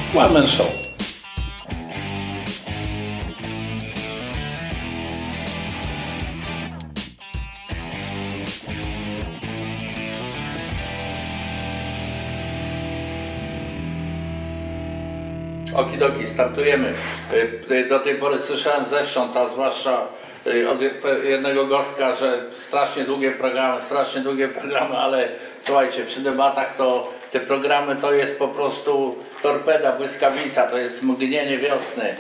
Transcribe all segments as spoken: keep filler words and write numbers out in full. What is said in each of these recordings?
One Man Show. Okidoki, startujemy. Do tej pory słyszałem zewsząd, a zwłaszcza od jednego gostka, że strasznie długie programy, strasznie długie programy, ale słuchajcie, przy debatach to te programy to jest po prostu torpeda, błyskawica, to jest mgnienie wiosny,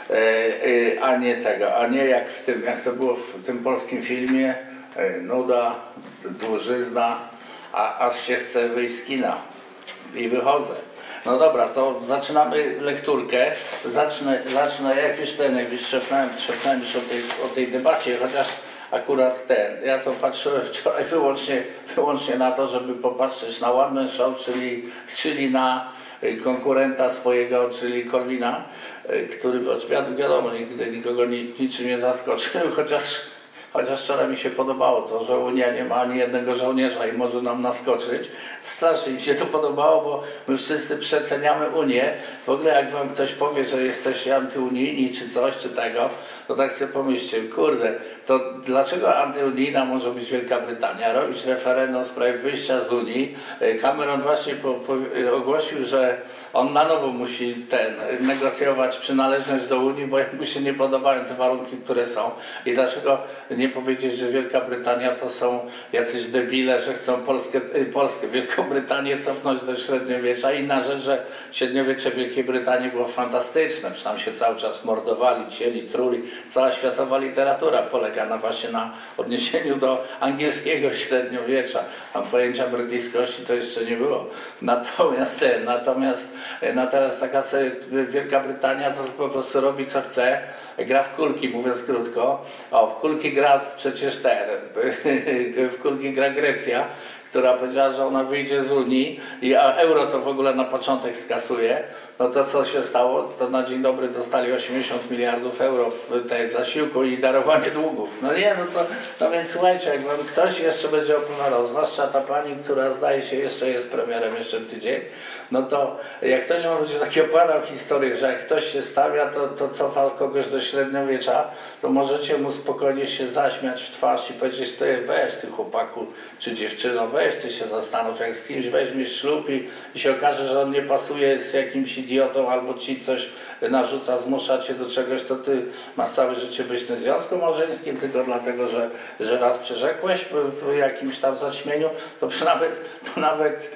a nie tego, a nie jak w tym, jak to było w tym polskim filmie, nuda, dłużyzna, a aż się chce wyjść z kina i wychodzę. No dobra, to zaczynamy lekturkę. Zacznę, zacznę jak już ten, jak już szepnąłem, szepnąłem już o tej, o tej debacie, chociaż akurat ten, ja to patrzyłem wczoraj wyłącznie, wyłącznie na to, żeby popatrzeć na One Man Show, czyli, czyli na konkurenta swojego, czyli Korwina, który wiadomo, nigdy nikogo niczym nie zaskoczył, chociaż Chociaż wczoraj mi się podobało to, że Unia nie ma ani jednego żołnierza i może nam naskoczyć. Strasznie mi się to podobało, bo my wszyscy przeceniamy Unię. W ogóle jak wam ktoś powie, że jesteście antyunijni czy coś, czy tego, to tak sobie pomyślcie, kurde, to dlaczego antyunijna może być Wielka Brytania? Robić referendum w sprawie wyjścia z Unii. Cameron właśnie po, po, ogłosił, że on na nowo musi ten, negocjować przynależność do Unii, bo mu się nie podobają te warunki, które są. I dlaczego nie powiedzieć, że Wielka Brytania to są jacyś debile, że chcą Polskę, Polskę, Wielką Brytanię cofnąć do średniowiecza. Inna rzecz, że średniowiecze Wielkiej Brytanii było fantastyczne, przecież tam się cały czas mordowali, cieli, truli. Cała światowa literatura polega na właśnie na odniesieniu do angielskiego średniowiecza. Tam pojęcia brytyjskości to jeszcze nie było. Natomiast ten, natomiast natomiast taka sobie Wielka Brytania to po prostu robi co chce, gra w kulki, mówiąc krótko. O, w kulki gra przecież ten, w kulki gra Grecja, która powiedziała, że ona wyjdzie z Unii, a euro to w ogóle na początek skasuje. No to co się stało? To na dzień dobry dostali osiemdziesiąt miliardów euro w tej zasiłku i darowanie długów. No nie, no to no więc słuchajcie, jak wam ktoś jeszcze będzie opowiadał, zwłaszcza ta pani, która zdaje się jeszcze jest premierem jeszcze tydzień, no to jak ktoś wam będzie taki opowiadał historię, że jak ktoś się stawia, to, to cofa kogoś do średniowiecza, to możecie mu spokojnie się zaśmiać w twarz i powiedzieć, ty weź ty chłopaku czy dziewczyno, weź ty się zastanów, jak z kimś weźmiesz ślub i, i się okaże, że on nie pasuje z jakimś idiotą albo ci coś narzuca, zmusza cię do czegoś, to ty masz całe życie być w tym związku małżeńskim tylko dlatego, że, że raz przyrzekłeś w jakimś tam zaćmieniu, to nawet, to nawet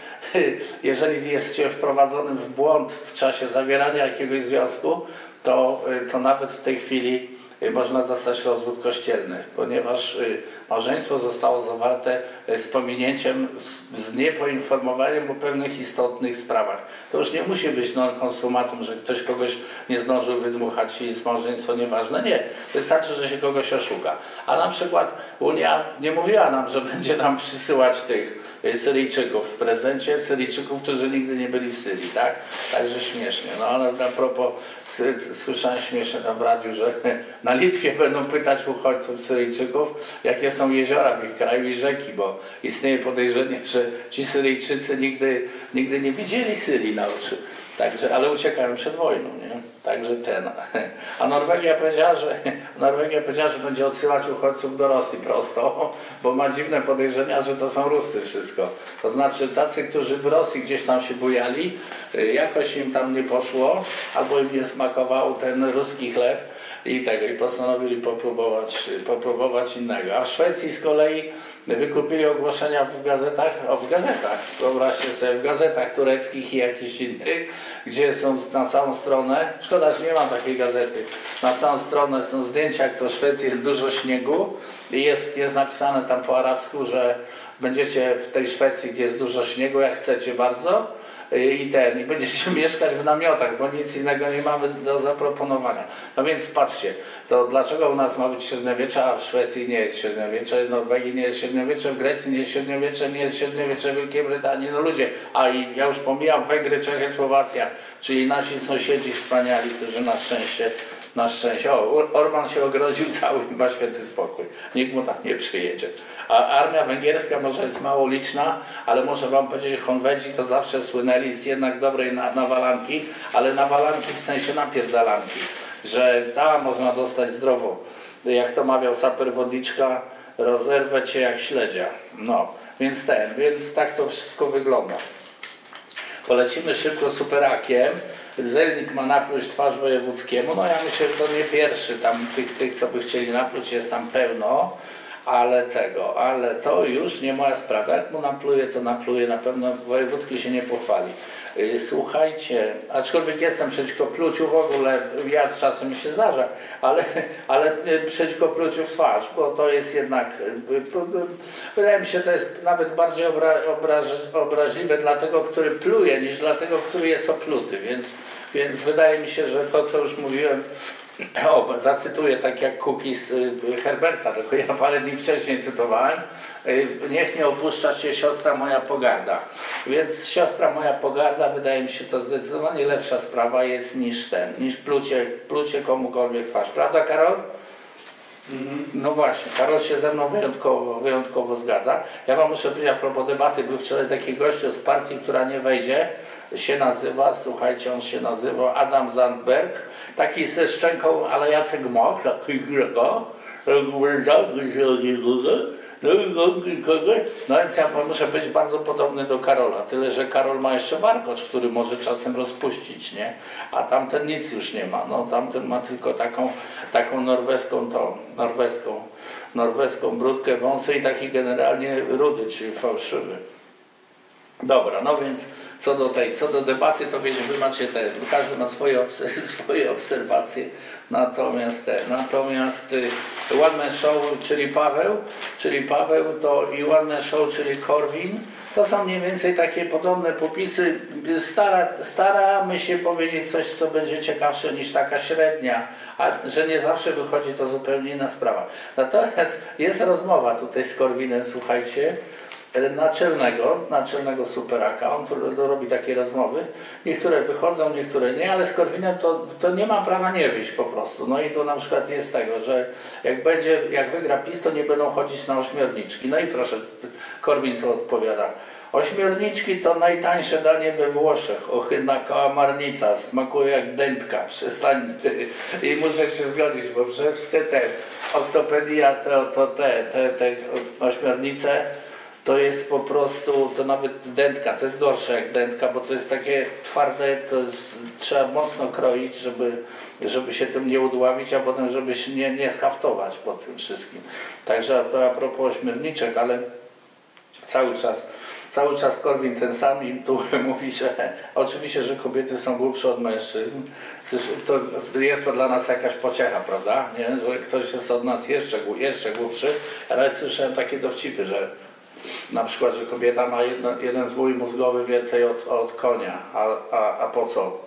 jeżeli jest się wprowadzonym w błąd w czasie zawierania jakiegoś związku, to, to nawet w tej chwili można dostać rozwód kościelny, ponieważ małżeństwo zostało zawarte z pominięciem, z niepoinformowaniem o pewnych istotnych sprawach. To już nie musi być non consumatum, że ktoś kogoś nie zdążył wydmuchać i jest małżeństwo nieważne. Nie, wystarczy, że się kogoś oszuka. A na przykład Unia nie mówiła nam, że będzie nam przysyłać tych Syryjczyków w prezencie, Syryjczyków, którzy nigdy nie byli w Syrii, tak? Także śmiesznie. No ale a propos, słyszałem śmiesznie tam w radiu, że na Litwie będą pytać uchodźców Syryjczyków, jakie są jeziora w ich kraju i rzeki, bo istnieje podejrzenie, że ci Syryjczycy nigdy, nigdy nie widzieli Syrii na oczy. Także, ale uciekają przed wojną, nie? Także ten. A Norwegia powiedziała, że Norwegia powiedziała, że będzie odsyłać uchodźców do Rosji prosto, bo ma dziwne podejrzenia, że to są Ruscy wszystko. To znaczy tacy, którzy w Rosji gdzieś tam się bujali, jakoś im tam nie poszło, albo im nie smakował ten ruski chleb i tego, i postanowili popróbować, popróbować innego. A w Szwecji z kolei wykupili ogłoszenia w gazetach, o w gazetach, wyobraźcie sobie, w gazetach tureckich i jakichś innych, gdzie są na całą stronę, szkoda, że nie mam takiej gazety, na całą stronę są zdjęcia, jak to w Szwecji jest dużo śniegu i jest, jest napisane tam po arabsku, że będziecie w tej Szwecji, gdzie jest dużo śniegu, jak chcecie bardzo, i ten, i będziecie mieszkać w namiotach, bo nic innego nie mamy do zaproponowania. No więc patrzcie, to dlaczego u nas ma być średniowiecze, a w Szwecji nie jest średniowiecze, w Norwegii nie jest średniowiecze, w Grecji nie jest średniowiecze, nie jest średniowiecze w Wielkiej Brytanii, no ludzie, a i ja już pomijam Węgry, Czechy, Słowacja, czyli nasi sąsiedzi wspaniali, którzy na szczęście na szczęście. O, Orban się ogroził cały i ma święty spokój. Nikt mu tam nie przyjedzie. A armia węgierska może jest mało liczna, ale muszę wam powiedzieć, że Honwedzi to zawsze słynęli z jednak dobrej na, nawalanki, ale nawalanki w sensie napierdalanki, że tam można dostać zdrowo. Jak to mawiał saper Wodniczka, rozerwę cię jak śledzia. No, więc ten, więc tak to wszystko wygląda. Polecimy szybko superakiem. Zelnik ma napluć twarz wojewódzkiemu. No ja myślę, że to nie pierwszy, tam tych, tych co by chcieli napluć jest tam pełno. Ale tego, ale to już nie moja sprawa. Jak mu napluje, to napluje, na pewno wojewódzki się nie pochwali. Słuchajcie, aczkolwiek jestem przeciwko pluciu w ogóle, ja czasem mi się zdarza, ale, ale przeciwko pluciu w twarz, bo to jest jednak, wydaje mi się, to jest nawet bardziej obra, obraż, obraźliwe dla tego, który pluje, niż dla tego, który jest opluty, więc, więc wydaje mi się, że to, co już mówiłem, o, zacytuję tak jak Cookies Herberta, tylko ja parę dni wcześniej cytowałem. Niech nie opuszcza się siostra moja pogarda. Więc siostra moja pogarda, wydaje mi się, to zdecydowanie lepsza sprawa jest niż ten, niż plucie, plucie komukolwiek twarz. Prawda, Karol? Mhm. No właśnie, Karol się ze mną wyjątkowo, wyjątkowo zgadza. Ja wam muszę powiedzieć, a propos debaty, był wczoraj taki gościu z partii, która nie wejdzie, się nazywa, słuchajcie, on się nazywa Adam Zandberg, taki ze szczęką, ale Jacek Moch, takiego, no więc ja muszę być bardzo podobny do Karola, tyle że Karol ma jeszcze warkocz, który może czasem rozpuścić, nie? A tamten nic już nie ma, no tamten ma tylko taką, taką norweską tą, norweską, norweską brudkę, wąsy i taki generalnie rudy, czyli fałszywy. Dobra, no więc co do tej, co do debaty, to wiecie, wy macie te, każdy ma swoje, swoje obserwacje, natomiast te, natomiast y, One Man Show, czyli Paweł, czyli Paweł to i One Man Show, czyli Korwin, to są mniej więcej takie podobne popisy. Stara, staramy się powiedzieć coś, co będzie ciekawsze niż taka średnia, a że nie zawsze wychodzi, to zupełnie inna sprawa. Natomiast jest rozmowa tutaj z Korwinem, słuchajcie, naczelnego, naczelnego superaka, on tu, tu robi takie rozmowy, niektóre wychodzą, niektóre nie, ale z Korwinem to, to nie ma prawa nie wyjść po prostu. No i tu na przykład jest tego, że jak będzie, jak wygra PiS, to nie będą chodzić na ośmiorniczki. No i proszę, Korwin co odpowiada. Ośmiorniczki to najtańsze danie we Włoszech, ohydna kałamarnica, smakuje jak dętka, przestań. I muszę się zgodzić, bo przecież te, te ortopedia, to, to te, te, te ośmiornice, to jest po prostu, to nawet dętka, to jest gorsze jak dętka, bo to jest takie twarde, to jest, trzeba mocno kroić, żeby, żeby się tym nie udławić, a potem żeby się nie, nie schaftować po tym wszystkim. Także to a propos ośmiorniczek, ale cały czas, cały czas Korwin ten sam i tu mówi, że oczywiście, że kobiety są głupsze od mężczyzn. To jest to dla nas jakaś pociecha, prawda? Nie? Że ktoś jest od nas jeszcze, jeszcze głupszy, ale słyszałem takie dowcipy, że na przykład, że kobieta ma jedno, jeden zwój mózgowy więcej od, od konia, a, a, a po co?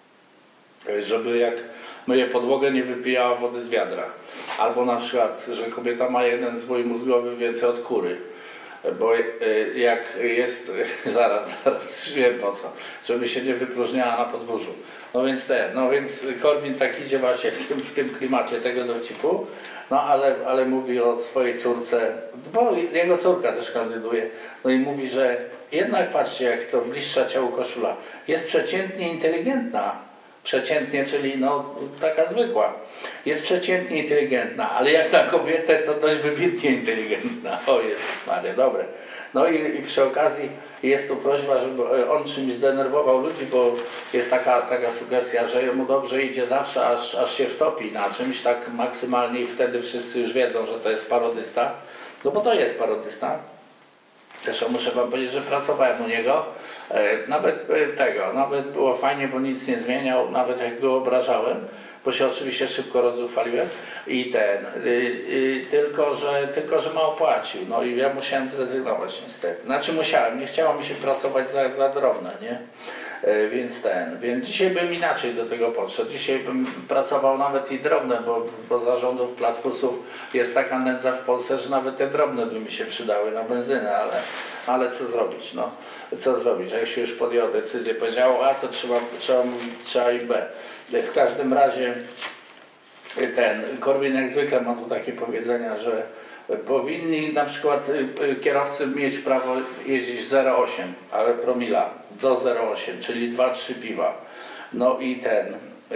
Żeby jak myje podłogę, nie wypijała wody z wiadra. Albo na przykład, że kobieta ma jeden zwój mózgowy więcej od kury. Bo jak jest, zaraz, zaraz, już wiem po co, żeby się nie wypróżniała na podwórzu. No więc te, no więc Korwin tak idzie właśnie w tym, w tym klimacie tego dowcipu. No ale, ale mówi o swojej córce, bo jego córka też kandyduje, no i mówi, że jednak patrzcie, jak to bliższa ciału koszula, jest przeciętnie inteligentna, przeciętnie, czyli no taka zwykła, jest przeciętnie inteligentna, ale jak na kobietę to dość wybitnie inteligentna. O Jezus Maria, dobre. No i, i przy okazji jest tu prośba, żeby on czymś zdenerwował ludzi, bo jest taka, taka sugestia, że mu dobrze idzie zawsze, aż, aż się wtopi na czymś tak maksymalnie i wtedy wszyscy już wiedzą, że to jest parodysta. No bo to jest parodysta. Zresztą muszę wam powiedzieć, że pracowałem u niego. Nawet tego, nawet było fajnie, bo nic nie zmieniał, nawet jak go obrażałem, bo się oczywiście szybko rozuchwaliłem i ten, y, y, tylko, że, tylko że mało płacił. No i ja musiałem zrezygnować niestety. Znaczy musiałem, nie chciało mi się pracować za, za drobne, nie? Y, więc ten, więc dzisiaj bym inaczej do tego podszedł. Dzisiaj bym pracował nawet i drobne, bo, bo zarządów platfusów jest taka nędza w Polsce, że nawet te drobne by mi się przydały na benzynę, ale, ale co zrobić, no? Co zrobić? Jak się już podjął decyzję, powiedział, a to trzeba, trzeba mówić, trzeba i B. W każdym razie, ten Korwin jak zwykle ma tu takie powiedzenia, że powinni na przykład kierowcy mieć prawo jeździć zero przecinek osiem, ale promila do zero przecinek osiem, czyli dwa trzy piwa. No i ten,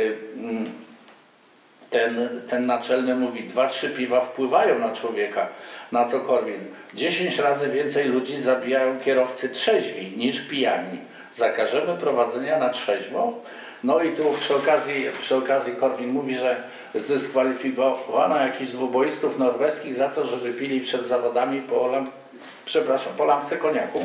ten, ten naczelny mówi, dwa trzy piwa wpływają na człowieka. Na co Korwin? dziesięć razy więcej ludzi zabijają kierowcy trzeźwi niż pijani. Zakażemy prowadzenia na trzeźwo? No i tu przy okazji, przy okazji Korwin mówi, że zdyskwalifikowano jakichś dwuboistów norweskich za to, że wypili przed zawodami po, lamp, przepraszam, po lampce koniaku.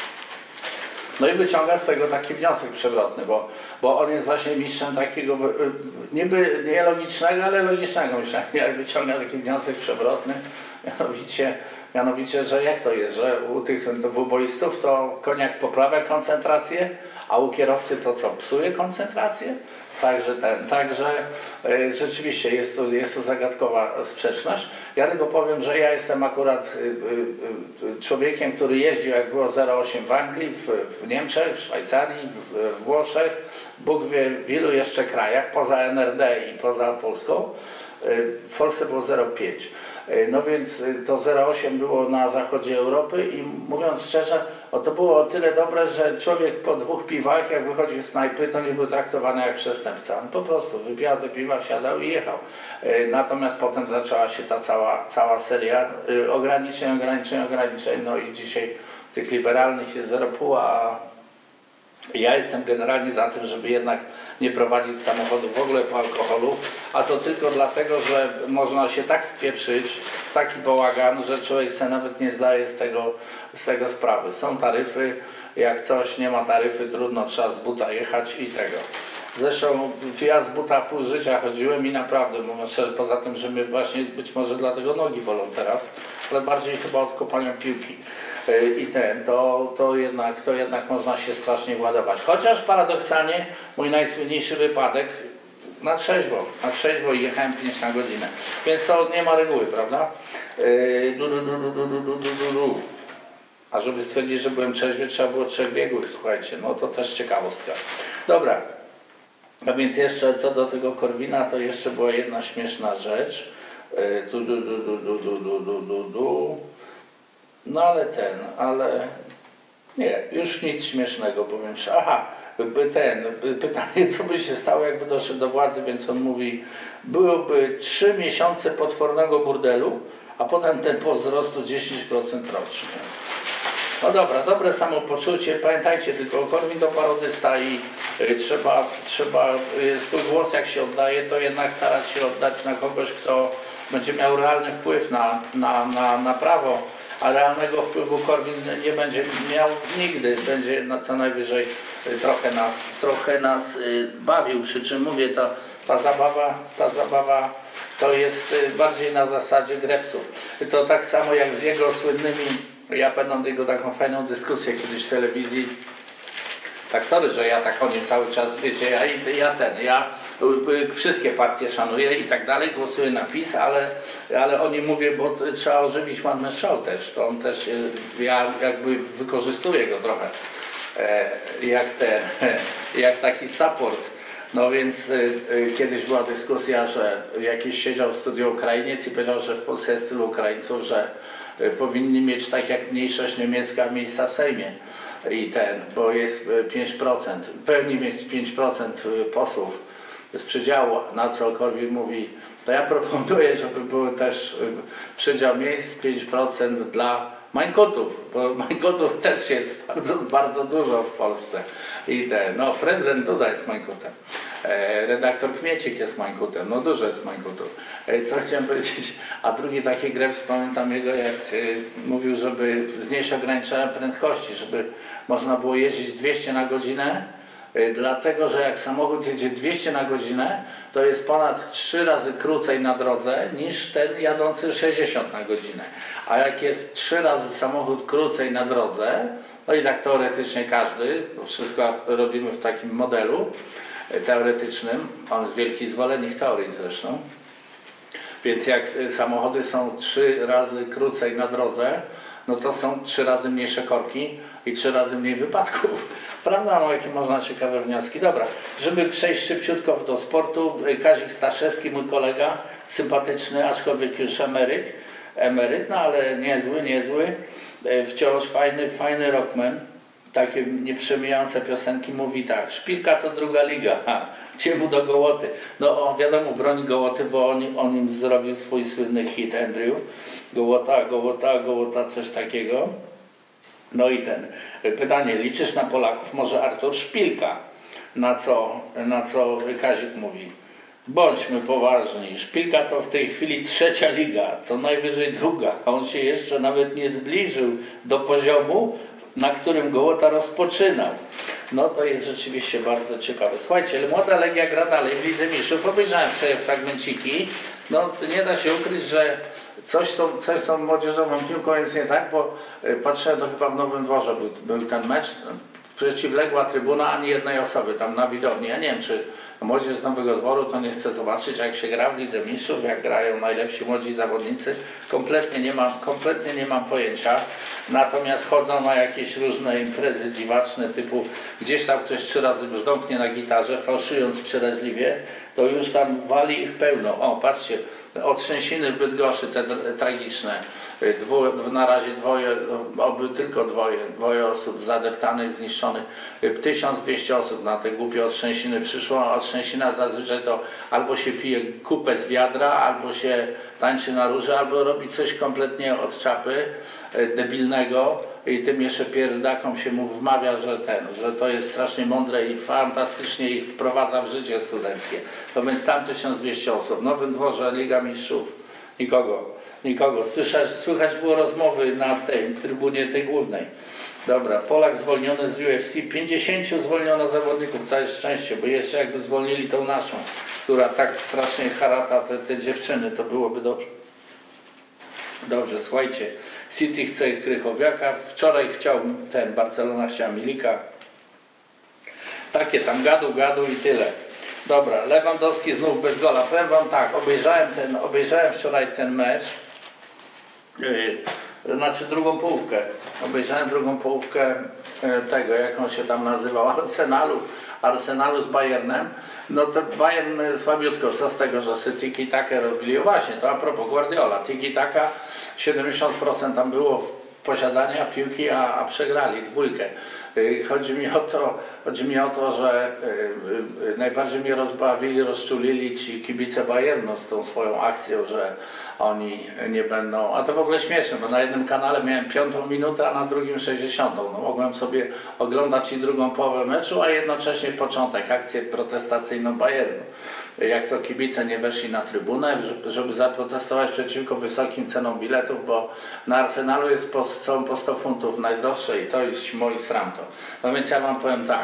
No i wyciąga z tego taki wniosek przewrotny, bo, bo on jest właśnie mistrzem takiego niby nielogicznego, ale logicznego myślenia. Wyciąga taki wniosek przewrotny, mianowicie, mianowicie, że jak to jest, że u tych dwuboistów to koniak poprawia koncentrację, a u kierowcy to co, psuje koncentrację? Także, ten, także y, rzeczywiście jest to, jest to zagadkowa sprzeczność. Ja tylko powiem, że ja jestem akurat y, y, y, człowiekiem, który jeździł jak było zero przecinek osiem w Anglii, w, w Niemczech, w Szwajcarii, w, w Włoszech, Bóg wie w wielu jeszcze krajach, poza N R D i poza Polską. W Polsce było zero przecinek pięć. No więc to zero przecinek osiem było na zachodzie Europy i mówiąc szczerze, o to było o tyle dobre, że człowiek po dwóch piwach, jak wychodził z snajpy, to nie był traktowany jak przestępca. On po prostu wypijał te piwa, wsiadał i jechał. Natomiast potem zaczęła się ta cała, cała seria ograniczeń, ograniczeń, ograniczeń. No i dzisiaj tych liberalnych jest zero przecinek pięć, a ja jestem generalnie za tym, żeby jednak nie prowadzić samochodu w ogóle po alkoholu, a to tylko dlatego, że można się tak wpieprzyć w taki bałagan, że człowiek sobie nawet nie zdaje z tego, z tego sprawy. Są taryfy, jak coś nie ma taryfy, trudno, trzeba z buta jechać i tego. Zresztą ja z buta pół życia chodziłem i naprawdę, mówiąc szczerze, poza tym, że mnie właśnie być może dlatego nogi bolą teraz, ale bardziej chyba od kopania piłki. I ten, to, to, jednak, to jednak można się strasznie ładować. Chociaż paradoksalnie mój najsłynniejszy wypadek na trzeźwo, na trzeźwo i jechałem pięć na godzinę. Więc to nie ma reguły, prawda? Du, du, du, du, du, du, du, du. A żeby stwierdzić, że byłem trzeźwy, trzeba było trzech biegłych, słuchajcie, no to też ciekawostka. Dobra, a więc jeszcze co do tego Korwina, to jeszcze była jedna śmieszna rzecz. Du, du, du, du, du, du, du, du, du, du. No ale ten, ale nie, już nic śmiesznego, powiem się. Aha, ten, pytanie, co by się stało, jakby doszedł do władzy, więc on mówi, byłoby trzy miesiące potwornego burdelu, a potem tempo wzrostu dziesięć procent rocznie. No dobra, dobre samopoczucie, pamiętajcie tylko, Korwin to parodysta i y, trzeba, trzeba y, swój głos jak się oddaje, to jednak starać się oddać na kogoś, kto będzie miał realny wpływ na, na, na, na prawo. A realnego wpływu Korwin nie będzie miał nigdy, będzie na co najwyżej trochę nas, trochę nas bawił, przy czym mówię, to, ta zabawa, ta zabawa to jest bardziej na zasadzie grepsów. To tak samo jak z jego słynnymi, ja pamiętam jego taką fajną dyskusję kiedyś w telewizji. Tak, sorry, że ja tak o nie cały czas, wiecie, ja, ja ten, ja wszystkie partie szanuję i tak dalej, głosuję na PiS, ale, ale o nim mówię, bo trzeba ożywić One Man Show też, to on też, ja jakby wykorzystuję go trochę, jak, te, jak taki support. No więc kiedyś była dyskusja, że jakiś siedział w studiu Ukrainiec i powiedział, że w Polsce jest tylu Ukraińców, że powinni mieć tak jak mniejszość niemiecka miejsca w Sejmie. I ten, bo jest pięć procent, pewnie mieć pięć procent posłów z przydziału, na co Korwin mówi, to ja proponuję, żeby był też przydział miejsc pięć procent dla mańkotów, bo mańkotów też jest bardzo, bardzo dużo w Polsce. I ten, no prezydent Duda jest mańkotem, e, redaktor Kmiecik jest mańkotem, no dużo jest mańkotów. E, co chciałem powiedzieć, a drugi taki greps, pamiętam jego, jak e, mówił, żeby znieść ograniczenia prędkości, żeby można było jeździć dwieście na godzinę, dlatego, że jak samochód jedzie dwieście na godzinę, to jest ponad trzy razy krócej na drodze niż ten jadący sześćdziesiąt na godzinę. A jak jest trzy razy samochód krócej na drodze, no i tak teoretycznie każdy, bo wszystko robimy w takim modelu teoretycznym, on jest wielki zwolennik teorii zresztą, więc jak samochody są trzy razy krócej na drodze, no to są trzy razy mniejsze korki i trzy razy mniej wypadków. Prawda? No jakie można ciekawe wnioski. Dobra, żeby przejść szybciutko do sportu, Kazik Staszewski, mój kolega, sympatyczny, aczkolwiek już emeryt, emeryt, no ale niezły, niezły, wciąż fajny, fajny rockman. Takie nieprzemijające piosenki, mówi tak: Szpilka to druga liga, ha, gdzie mu do Gołoty. No o, wiadomo, broni Gołoty, bo on, on im zrobił swój słynny hit Andrew. Gołota, Gołota, Gołota, coś takiego. No i ten, pytanie, liczysz na Polaków? Może Artur Szpilka? Na co, na co Kazik mówi: bądźmy poważni, Szpilka to w tej chwili trzecia liga, co najwyżej druga, a on się jeszcze nawet nie zbliżył do poziomu, na którym Gołota rozpoczynał. No to jest rzeczywiście bardzo ciekawe. Słuchajcie, ale Młoda Legia gra dalej w Lidze Mistrzów. Obejrzałem sobie fragmenciki. No nie da się ukryć, że coś z tą, coś z tą młodzieżową piłką jest nie tak, bo patrzyłem, to chyba w Nowym Dworze był, był ten mecz. Przeciwległa trybuna ani jednej osoby tam na widowni. Ja nie wiem, czy młodzież z Nowego Dworu to nie chce zobaczyć, jak się gra w Lidze Mistrzów, jak grają najlepsi młodzi zawodnicy. Kompletnie nie mam, kompletnie nie mam pojęcia. Natomiast chodzą na jakieś różne imprezy dziwaczne, typu gdzieś tam ktoś trzy razy brzdąknie na gitarze, fałszując przeraźliwie, to już tam wali ich pełno. O, patrzcie, otrzęsiny w Bydgoszczy, te tragiczne. Dwu, na razie dwoje, oby tylko dwoje, dwoje osób zadeptanych, zniszczonych. tysiąc dwieście osób na te głupie otrzęsiny przyszło, a otrzęsina zazwyczaj to albo się pije kupę z wiadra, albo się tańczy na róży, albo robi coś kompletnie od czapy, debilnego, i tym jeszcze pierdakom się mu wmawia, że ten, że to jest strasznie mądre i fantastycznie ich wprowadza w życie studenckie. To więc tam tysiąc dwieście osób. W Nowym Dworze, Liga Mistrzów, nikogo, nikogo. Słyszać, słychać było rozmowy na tej trybunie tej głównej. Dobra, Polak zwolniony z U F C, pięćdziesięciu zwolniono zawodników, całe szczęście, bo jeszcze jakby zwolnili tą naszą, która tak strasznie harata te, te dziewczyny, to byłoby dobrze. Dobrze, słuchajcie, City chce Krychowiaka, wczoraj chciał ten, Barcelona chciała Milika. Takie tam gadu, gadu i tyle. Dobra, Lewandowski znów bez gola. Powiem wam tak, obejrzałem, ten, obejrzałem wczoraj ten mecz, yy, znaczy drugą połówkę. Obejrzałem drugą połówkę yy, tego, jak on się tam nazywał, Arsenalu. Arsenalu z Bayernem. No to Bayern słabiutko, co z tego, że sobie tiki-takę robili. O właśnie, to a propos Guardiola, tiki-taka, siedemdziesiąt procent tam było w posiadania piłki, a, a przegrali dwójkę. Chodzi mi o to, chodzi mi o to, że najbardziej mnie rozbawili, rozczulili ci kibice Bayernu z tą swoją akcją, że oni nie będą, a to w ogóle śmieszne, bo na jednym kanale miałem piątą minutę, a na drugim sześćdziesiątą. No, mogłem sobie oglądać i drugą połowę meczu, a jednocześnie początek, akcję protestacyjną Bayernu. Jak to kibice nie weszli na trybunę, żeby zaprotestować przeciwko wysokim cenom biletów, bo na Arsenalu jest po, są po sto funtów najdroższe i to jest moi sram to. No więc ja wam powiem tak,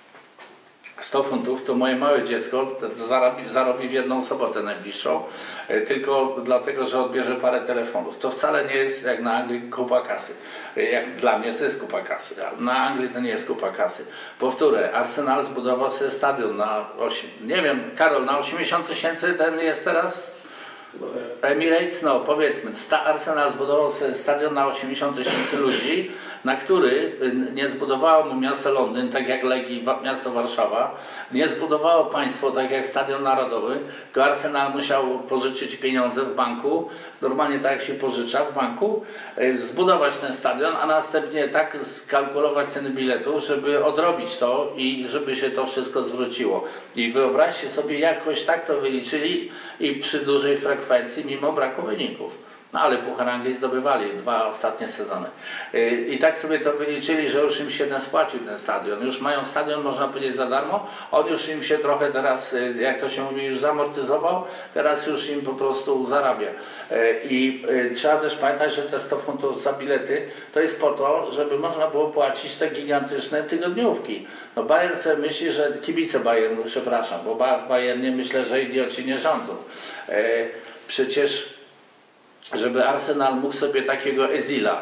sto funtów to moje małe dziecko zarobi, zarobi w jedną sobotę najbliższą, tylko dlatego, że odbierze parę telefonów. To wcale nie jest jak na Anglii kupa kasy. Jak dla mnie to jest kupa kasy, a na Anglii to nie jest kupa kasy. Powtórzę, Arsenal zbudował sobie stadion na, nie wiem, Karol, na osiemdziesiąt tysięcy ten jest teraz Emirates, no powiedzmy, Arsenal zbudował sobie stadion na osiemdziesiąt tysięcy ludzi, na który nie zbudowało mu miasto Londyn, tak jak Legii miasto Warszawa, nie zbudowało państwo tak jak Stadion Narodowy, tylko Arsenal musiał pożyczyć pieniądze w banku, normalnie tak jak się pożycza w banku, zbudować ten stadion, a następnie tak skalkulować ceny biletu, żeby odrobić to i żeby się to wszystko zwróciło. I wyobraźcie sobie, jakoś tak to wyliczyli i przy dużej frekwencji, mimo braku wyników. No ale Puchar Anglii zdobywali dwa ostatnie sezony. I tak sobie to wyliczyli, że już im się ten spłacił ten stadion. Już mają stadion, można powiedzieć, za darmo. On już im się trochę teraz, jak to się mówi, już zamortyzował. Teraz już im po prostu zarabia. I trzeba też pamiętać, że te sto funtów za bilety to jest po to, żeby można było płacić te gigantyczne tygodniówki. No Bayern sobie myśli, że kibice Bayernu, przepraszam, bo w Bayernie myślę, że idioci nie rządzą. Przecież żeby Arsenal mógł sobie takiego Ezila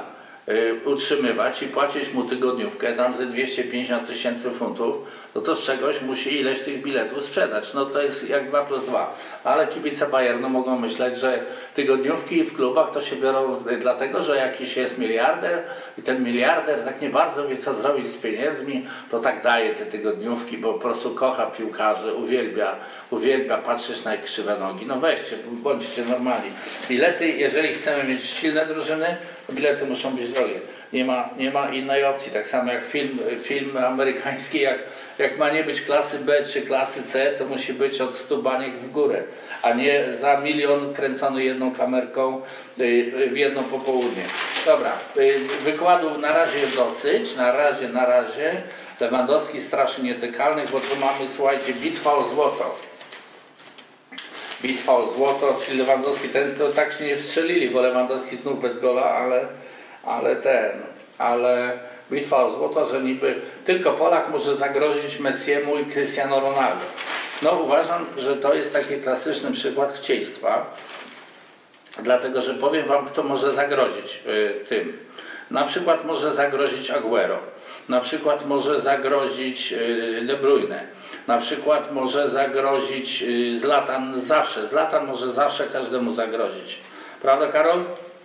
utrzymywać i płacić mu tygodniówkę tam ze dwieście pięćdziesiąt tysięcy funtów, no to z czegoś musi ileś tych biletów sprzedać. No to jest jak dwa plus dwa. Ale kibice Bayernu mogą myśleć, że tygodniówki w klubach to się biorą dlatego, że jakiś jest miliarder i ten miliarder tak nie bardzo wie, co zrobić z pieniędzmi, to tak daje te tygodniówki, bo po prostu kocha piłkarzy, uwielbia, uwielbia patrzeć na ich krzywe nogi. No weźcie, bądźcie normalni. Bilety, jeżeli chcemy mieć silne drużyny, to bilety muszą być drogie. Nie ma, nie ma innej opcji. Tak samo jak film, film amerykański, jak, jak ma nie być klasy B czy klasy C, to musi być od stu baniek w górę, a nie za milion kręcony jedną kamerką w jedno popołudnie. Dobra, wykładu na razie dosyć, na razie, na razie. Lewandowski strasznie nietykalny, bo tu mamy, słuchajcie, bitwa o złoto. Bitwa o złoto, czyli Lewandowski, ten to tak się nie wstrzelili, bo Lewandowski znów bez gola, ale, ale ten, ale bitwa o złoto, że niby tylko Polak może zagrozić Messiemu i Cristiano Ronaldo. No uważam, że to jest taki klasyczny przykład chcieństwa, dlatego że powiem wam, kto może zagrozić y, tym. Na przykład może zagrozić Aguero, na przykład może zagrozić y, De Bruyne, na przykład może zagrozić y, Zlatan zawsze, Zlatan może zawsze każdemu zagrozić. Prawda, Karol?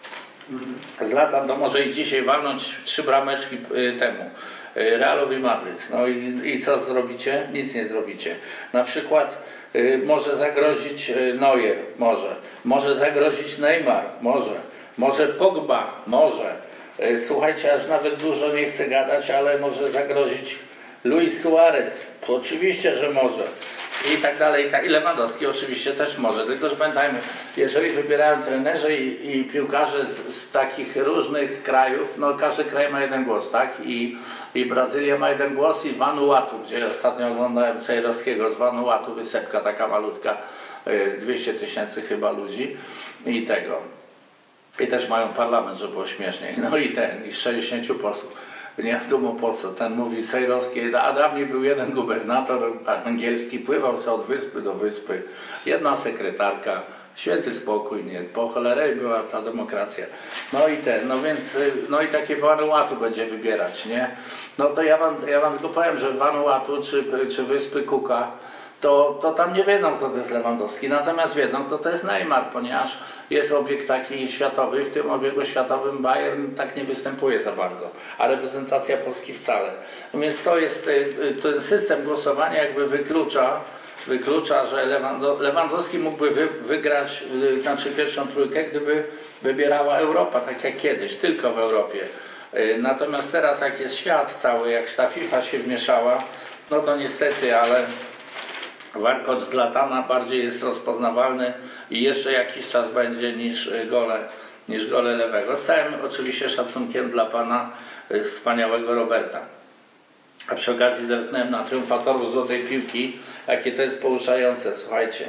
Zlatan to może i dzisiaj walnąć trzy brameczki y, temu. Realowi Madryt. No i, i co zrobicie? Nic nie zrobicie. Na przykład y, może zagrozić y, Neuer, może. Może zagrozić Neymar, może. Może Pogba, może. Y, słuchajcie, aż nawet dużo nie chcę gadać, ale może zagrozić Luis Suarez. Oczywiście, że może. I tak dalej. I, tak. I Lewandowski oczywiście też może. Tylko, że pamiętajmy, jeżeli wybierają trenerzy i, i piłkarze z, z takich różnych krajów, no każdy kraj ma jeden głos, tak? I, i Brazylia ma jeden głos i Vanuatu, gdzie ostatnio oglądałem Cejrowskiego z Vanuatu, wysepka taka malutka, dwieście tysięcy chyba ludzi i tego. I też mają parlament, żeby było śmieszniej. No i ten, i sześćdziesięciu posłów. Nie wiadomo po co. Ten mówi Cejrowski, a dawniej był jeden gubernator angielski, pływał sobie od wyspy do wyspy. Jedna sekretarka, święty spokój, nie, po cholerę była ta demokracja. No i ten, no więc, no i takie Vanuatu będzie wybierać, nie? No to ja wam, ja wam tylko powiem, że Vanuatu czy, czy wyspy Cooka, To, to tam nie wiedzą, kto to jest Lewandowski, natomiast wiedzą, kto to jest Neymar, ponieważ jest obieg taki światowy, w tym obiegu światowym Bayern tak nie występuje za bardzo, a reprezentacja Polski wcale. No więc to jest, ten system głosowania jakby wyklucza, wyklucza, że Lewandowski mógłby wy, wygrać, znaczy pierwszą trójkę, gdyby wybierała Europa, tak jak kiedyś, tylko w Europie. Natomiast teraz jak jest świat cały, jak ta FIFA się wmieszała, no to niestety, ale warkocz Zlatana bardziej jest rozpoznawalny i jeszcze jakiś czas będzie niż gole, niż gole Lewego. Z całym oczywiście szacunkiem dla pana wspaniałego Roberta. A przy okazji zerknąłem na triumfatorów Złotej Piłki, jakie to jest pouczające, słuchajcie.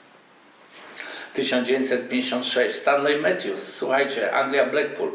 tysiąc dziewięćset pięćdziesiąt sześć. Stanley Matthews, słuchajcie, Anglia Blackpool.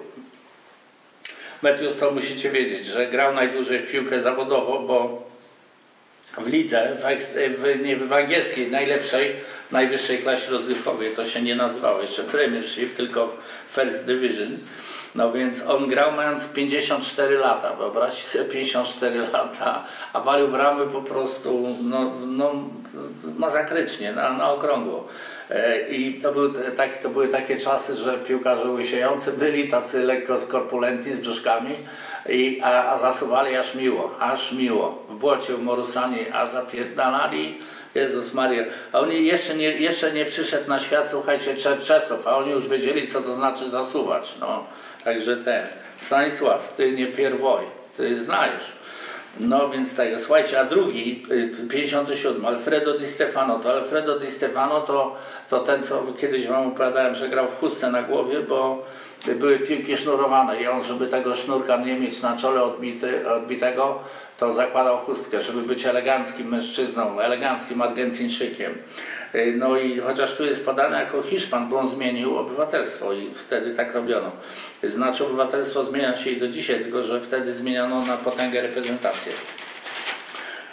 Matthews to musicie wiedzieć, że grał najdłużej w piłkę zawodowo, bo w lidze, w, w, nie, w angielskiej najlepszej, najwyższej klasie rozgrywkowej, to się nie nazywało jeszcze Premiership, tylko First Division. No więc on grał mając pięćdziesiąt cztery lata, wyobraźcie sobie pięćdziesiąt cztery lata, a walił bramy po prostu no, no, masakrycznie, na, na okrągło. I to były, tak, to były takie czasy, że piłkarze łysiejący byli tacy lekko korpulentni z brzuszkami, i, a, a zasuwali aż miło, aż miło. W błocie, w Morusani, a zapierdalali, Jezus Maria. A oni jeszcze nie, jeszcze nie przyszedł na świat, słuchajcie, Czerczesów, a oni już wiedzieli, co to znaczy zasuwać. No, także ten, Stanisław, ty nie pierwoj, ty znajesz. No więc tego, słuchajcie, a drugi, pięćdziesiąty siódmy, Alfredo Di Stefano, to Alfredo Di Stefano to, to ten, co kiedyś wam opowiadałem, że grał w chustce na głowie, bo były piłki sznurowane i on, żeby tego sznurka nie mieć na czole odbity, odbitego, to zakładał chustkę, żeby być eleganckim mężczyzną, eleganckim Argentyńczykiem. No i chociaż tu jest podane jako Hiszpan, bo on zmienił obywatelstwo i wtedy tak robiono. Znaczy obywatelstwo zmienia się i do dzisiaj, tylko że wtedy zmieniano na potęgę reprezentację.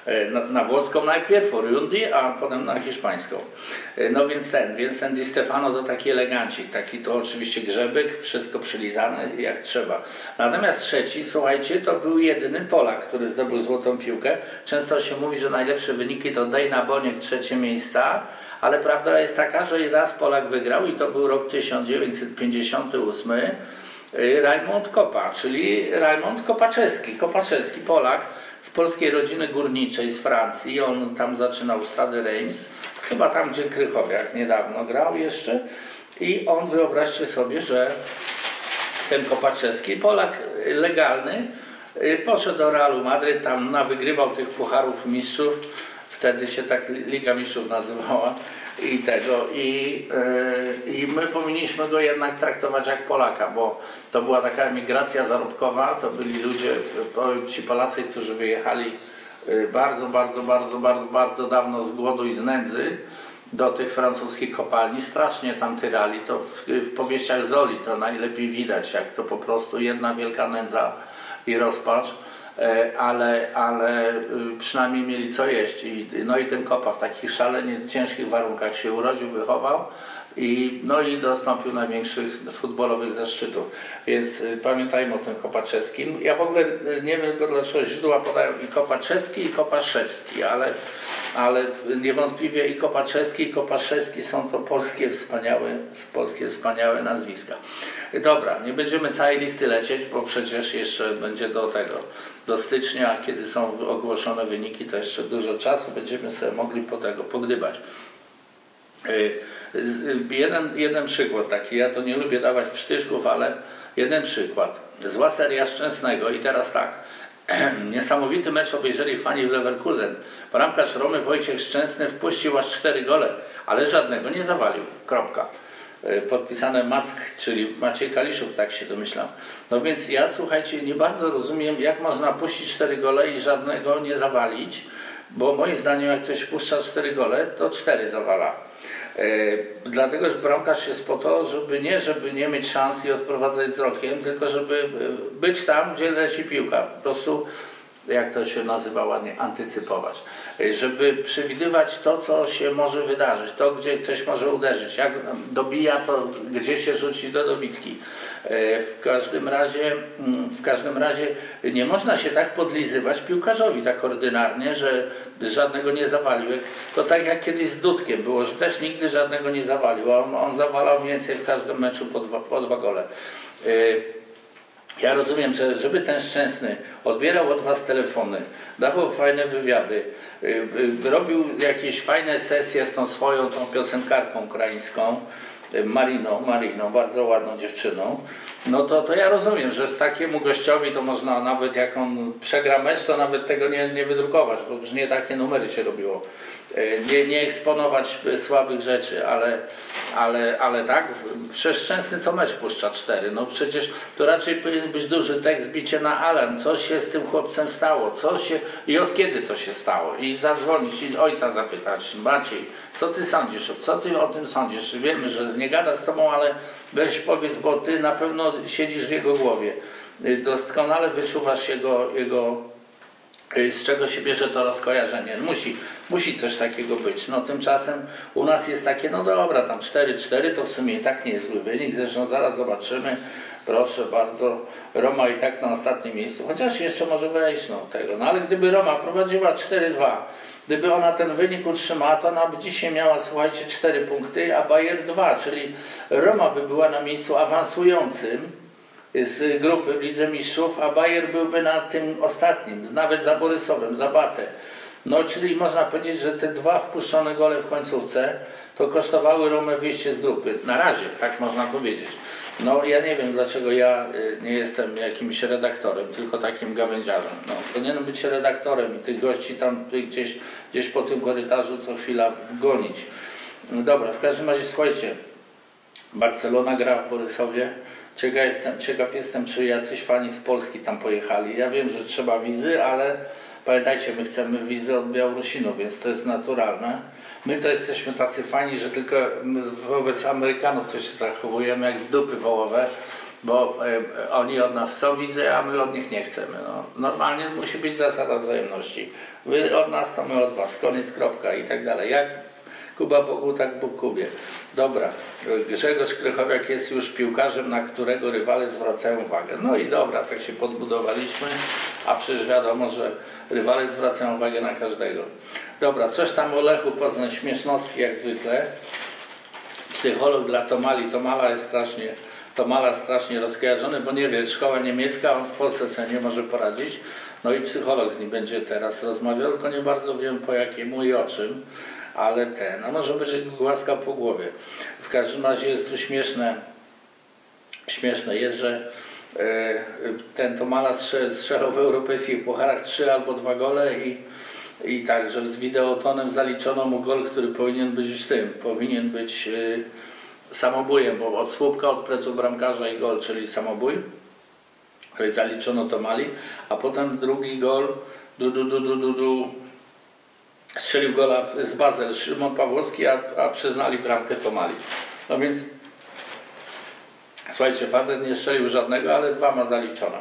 Na, na włoską najpierw, Oriundi, a potem na hiszpańską. No więc ten, więc ten Di Stefano to taki elegancik, taki to oczywiście grzebyk, wszystko przylizane jak trzeba. Natomiast trzeci, słuchajcie, to był jedyny Polak, który zdobył złotą piłkę. Często się mówi, że najlepsze wyniki to Dejna Boniek, trzecie miejsca, ale prawda jest taka, że raz Polak wygrał i to był rok tysiąc dziewięćset pięćdziesiąty ósmy, Rajmund Kopa, czyli Rajmund Kopaczewski, Kopaczewski, Polak z polskiej rodziny górniczej z Francji. On tam zaczynał w Stade Reims, chyba tam gdzie Krychowiak niedawno grał jeszcze i on, wyobraźcie sobie, że ten Kopaczewski, Polak legalny, poszedł do Realu Madryt, tam nawygrywał tych pucharów mistrzów, wtedy się tak Liga Mistrzów nazywała i tego i, yy, i my powinniśmy go jednak traktować jak Polaka, bo to była taka emigracja zarobkowa, to byli ludzie, ci Polacy, którzy wyjechali bardzo, bardzo, bardzo, bardzo, bardzo dawno z głodu i z nędzy do tych francuskich kopalni, strasznie tam tyrali, to w, w powieściach Zoli to najlepiej widać, jak to po prostu jedna wielka nędza i rozpacz. Ale, ale przynajmniej mieli co jeść. I, no i ten Kopa w takich szalenie ciężkich warunkach się urodził, wychował i, no i dostąpił największych futbolowych zaszczytów. Więc pamiętajmy o tym Kopaczewskim. Ja w ogóle nie wiem tylko dlaczego źródła podają i Kopaczewski i Kopaszewski, ale, ale niewątpliwie i Kopaczewski i Kopaszewski są to polskie wspaniałe, polskie wspaniałe nazwiska. Dobra, nie będziemy całej listy lecieć, bo przecież jeszcze będzie do tego, do stycznia, kiedy są ogłoszone wyniki, to jeszcze dużo czasu, będziemy sobie mogli po tego pogdybać. Jeden, jeden przykład taki, ja to nie lubię dawać przytyszków, ale jeden przykład. Zła seria Szczęsnego i teraz tak. Niesamowity mecz obejrzeli fani w Leverkusen. Bramkarz Romy Wojciech Szczęsny wpuścił aż cztery gole, ale żadnego nie zawalił. Kropka. Podpisane Mack, czyli Maciej Kaliszuk, tak się domyślam. No więc ja, słuchajcie, nie bardzo rozumiem, jak można puścić cztery gole i żadnego nie zawalić, bo moim zdaniem jak ktoś puszcza cztery gole, to cztery zawala. Yy, dlatego, że bramkarz jest po to, żeby nie, żeby nie mieć szans i odprowadzać wzrokiem, tylko żeby być tam, gdzie leci piłka. Po prostu, jak to się nazywa ładnie, antycypować. Żeby przewidywać to, co się może wydarzyć, to, gdzie ktoś może uderzyć. Jak dobija, to gdzie się rzuci do dobitki. W każdym razie, w każdym razie nie można się tak podlizywać piłkarzowi tak ordynarnie, że żadnego nie zawalił. To tak jak kiedyś z Dudkiem było, że też nigdy żadnego nie zawalił. On, on zawalał mniej więcej w każdym meczu po dwa, po dwa gole. Ja rozumiem, że żeby ten Szczęsny odbierał od was telefony, dawał fajne wywiady, yy, robił jakieś fajne sesje z tą swoją tą piosenkarką ukraińską, Mariną, Mariną, bardzo ładną dziewczyną, no to, to ja rozumiem, że z takiemu gościowi to można nawet jak on przegra mecz, to nawet tego nie, nie wydrukować, bo już nie takie numery się robiło. Nie, nie eksponować słabych rzeczy, ale, ale, ale tak, przecież Szczęsny co mecz puszcza cztery, no przecież to raczej powinien być duży tekst, bicie na alarm, co się z tym chłopcem stało, co się i od kiedy to się stało i zadzwonić i ojca zapytać, Maciej, co ty sądzisz, co ty o tym sądzisz, wiemy, że nie gada z tobą, ale weź powiedz, bo ty na pewno siedzisz w jego głowie, doskonale wyczuwasz jego, jego z czego się bierze to rozkojarzenie. Musi, musi coś takiego być. No tymczasem u nas jest takie, no dobra, tam cztery cztery to w sumie i tak nie jest zły wynik, zresztą zaraz zobaczymy, proszę bardzo, Roma i tak na ostatnim miejscu, chociaż jeszcze może wejść no tego, no ale gdyby Roma prowadziła cztery dwa, gdyby ona ten wynik utrzymała, to ona by dzisiaj miała, słuchajcie, cztery punkty, a Bayern dwa, czyli Roma by była na miejscu awansującym z grupy w Lidze Mistrzów, a Bayern byłby na tym ostatnim, nawet za Borysowem, za Batę. No czyli można powiedzieć, że te dwa wpuszczone gole w końcówce to kosztowały Romę wyjście z grupy. Na razie, tak można powiedzieć. No ja nie wiem, dlaczego ja nie jestem jakimś redaktorem, tylko takim gawędziarzem. No, powinienem być redaktorem i tych gości tam gdzieś, gdzieś po tym korytarzu co chwila gonić. No dobra, w każdym razie słuchajcie, Barcelona gra w Borysowie. Ciekaw jestem, ciekaw jestem, czy jacyś fani z Polski tam pojechali. Ja wiem, że trzeba wizy, ale pamiętajcie, my chcemy wizy od Białorusinów, więc to jest naturalne. My to jesteśmy tacy fani, że tylko wobec Amerykanów to się zachowujemy jak dupy wołowe. bo y, oni od nas chcą wizy, a my od nich nie chcemy. No, normalnie musi być zasada wzajemności. Wy od nas, to my od was. Koniec, kropka i tak dalej. Jak Kuba Bogu, tak Bóg Kubie. Dobra, Grzegorz Krychowiak jest już piłkarzem, na którego rywale zwracają uwagę. No i dobra, tak się podbudowaliśmy, a przecież wiadomo, że rywale zwracają uwagę na każdego. Dobra, coś tam o Lechu Poznań, śmiesznostki jak zwykle. Psycholog dla Tomali. Tomala jest strasznie, Tomala strasznie rozkojarzony, bo nie wie, szkoła niemiecka, on w Polsce sobie nie może poradzić. No i psycholog z nim będzie teraz rozmawiał, tylko nie bardzo wiem po jakiemu i o czym. Ale ten, a może będzie głaskał po głowie. W każdym razie jest tu śmieszne, śmieszne jest, że y, ten Tomala strzelał w europejskich pucharach trzy albo dwa gole i, i tak, że z wideotonem zaliczono mu gol, który powinien być tym, powinien być y, samobójem, bo od słupka, od pleców bramkarza i gol, czyli samobój. Zaliczono Tomali, a potem drugi gol, du, du, du, du, du, du. Strzelił gola z Basel Szymon Pawłowski, a, a przyznali bramkę Tomali. No więc, słuchajcie, facet nie strzelił żadnego, ale dwa ma zaliczone.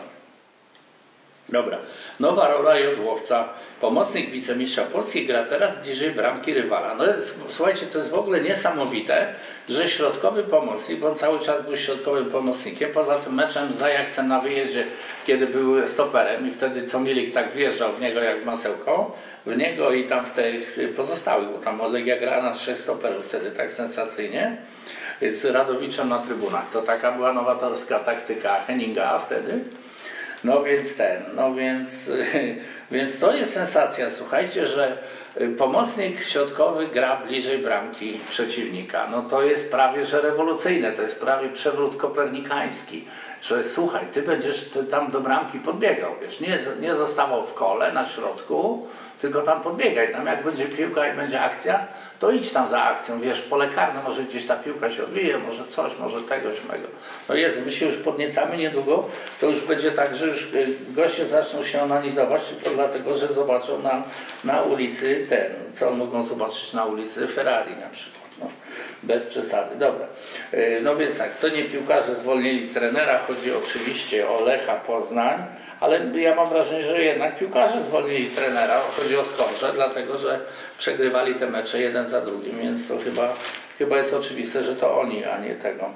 Dobra. Nowa rola jodłowca. Pomocnik wicemistrza Polski gra teraz bliżej bramki rywala. No jest, słuchajcie, to jest w ogóle niesamowite, że środkowy pomocnik, bo on cały czas był środkowym pomocnikiem, poza tym meczem z Ajaxem na wyjeździe, kiedy był stoperem i wtedy co Milik tak wjeżdżał w niego jak w masełko, w niego i tam w tych pozostałych, bo tam Legia grała na trzech stoperów wtedy tak sensacyjnie, z Radowiczem na trybunach. To taka była nowatorska taktyka Henninga wtedy. No więc ten, no więc, więc to jest sensacja, słuchajcie, że pomocnik środkowy gra bliżej bramki przeciwnika. No to jest prawie, że rewolucyjne, to jest prawie przewrót kopernikański, że słuchaj, ty będziesz ty tam do bramki podbiegał, wiesz, nie, nie zostawał w kole na środku, tylko tam podbiegaj, tam jak będzie piłka i będzie akcja, to idź tam za akcją, wiesz, w pole karne może gdzieś ta piłka się odbije, może coś, może tegoś mego. No Jezu, my się już podniecamy niedługo, to już będzie tak, że już goście zaczną się analizować, tylko dlatego, że zobaczą na, na ulicy ten, co mogą zobaczyć na ulicy Ferrari na przykład. No, bez przesady. Dobra. No więc tak, to nie piłkarze zwolnili trenera, chodzi oczywiście o Lecha Poznań, ale ja mam wrażenie, że jednak piłkarze zwolnili trenera, chodzi o Skorze, dlatego że przegrywali te mecze jeden za drugim, więc to chyba, chyba jest oczywiste, że to oni, a nie tego.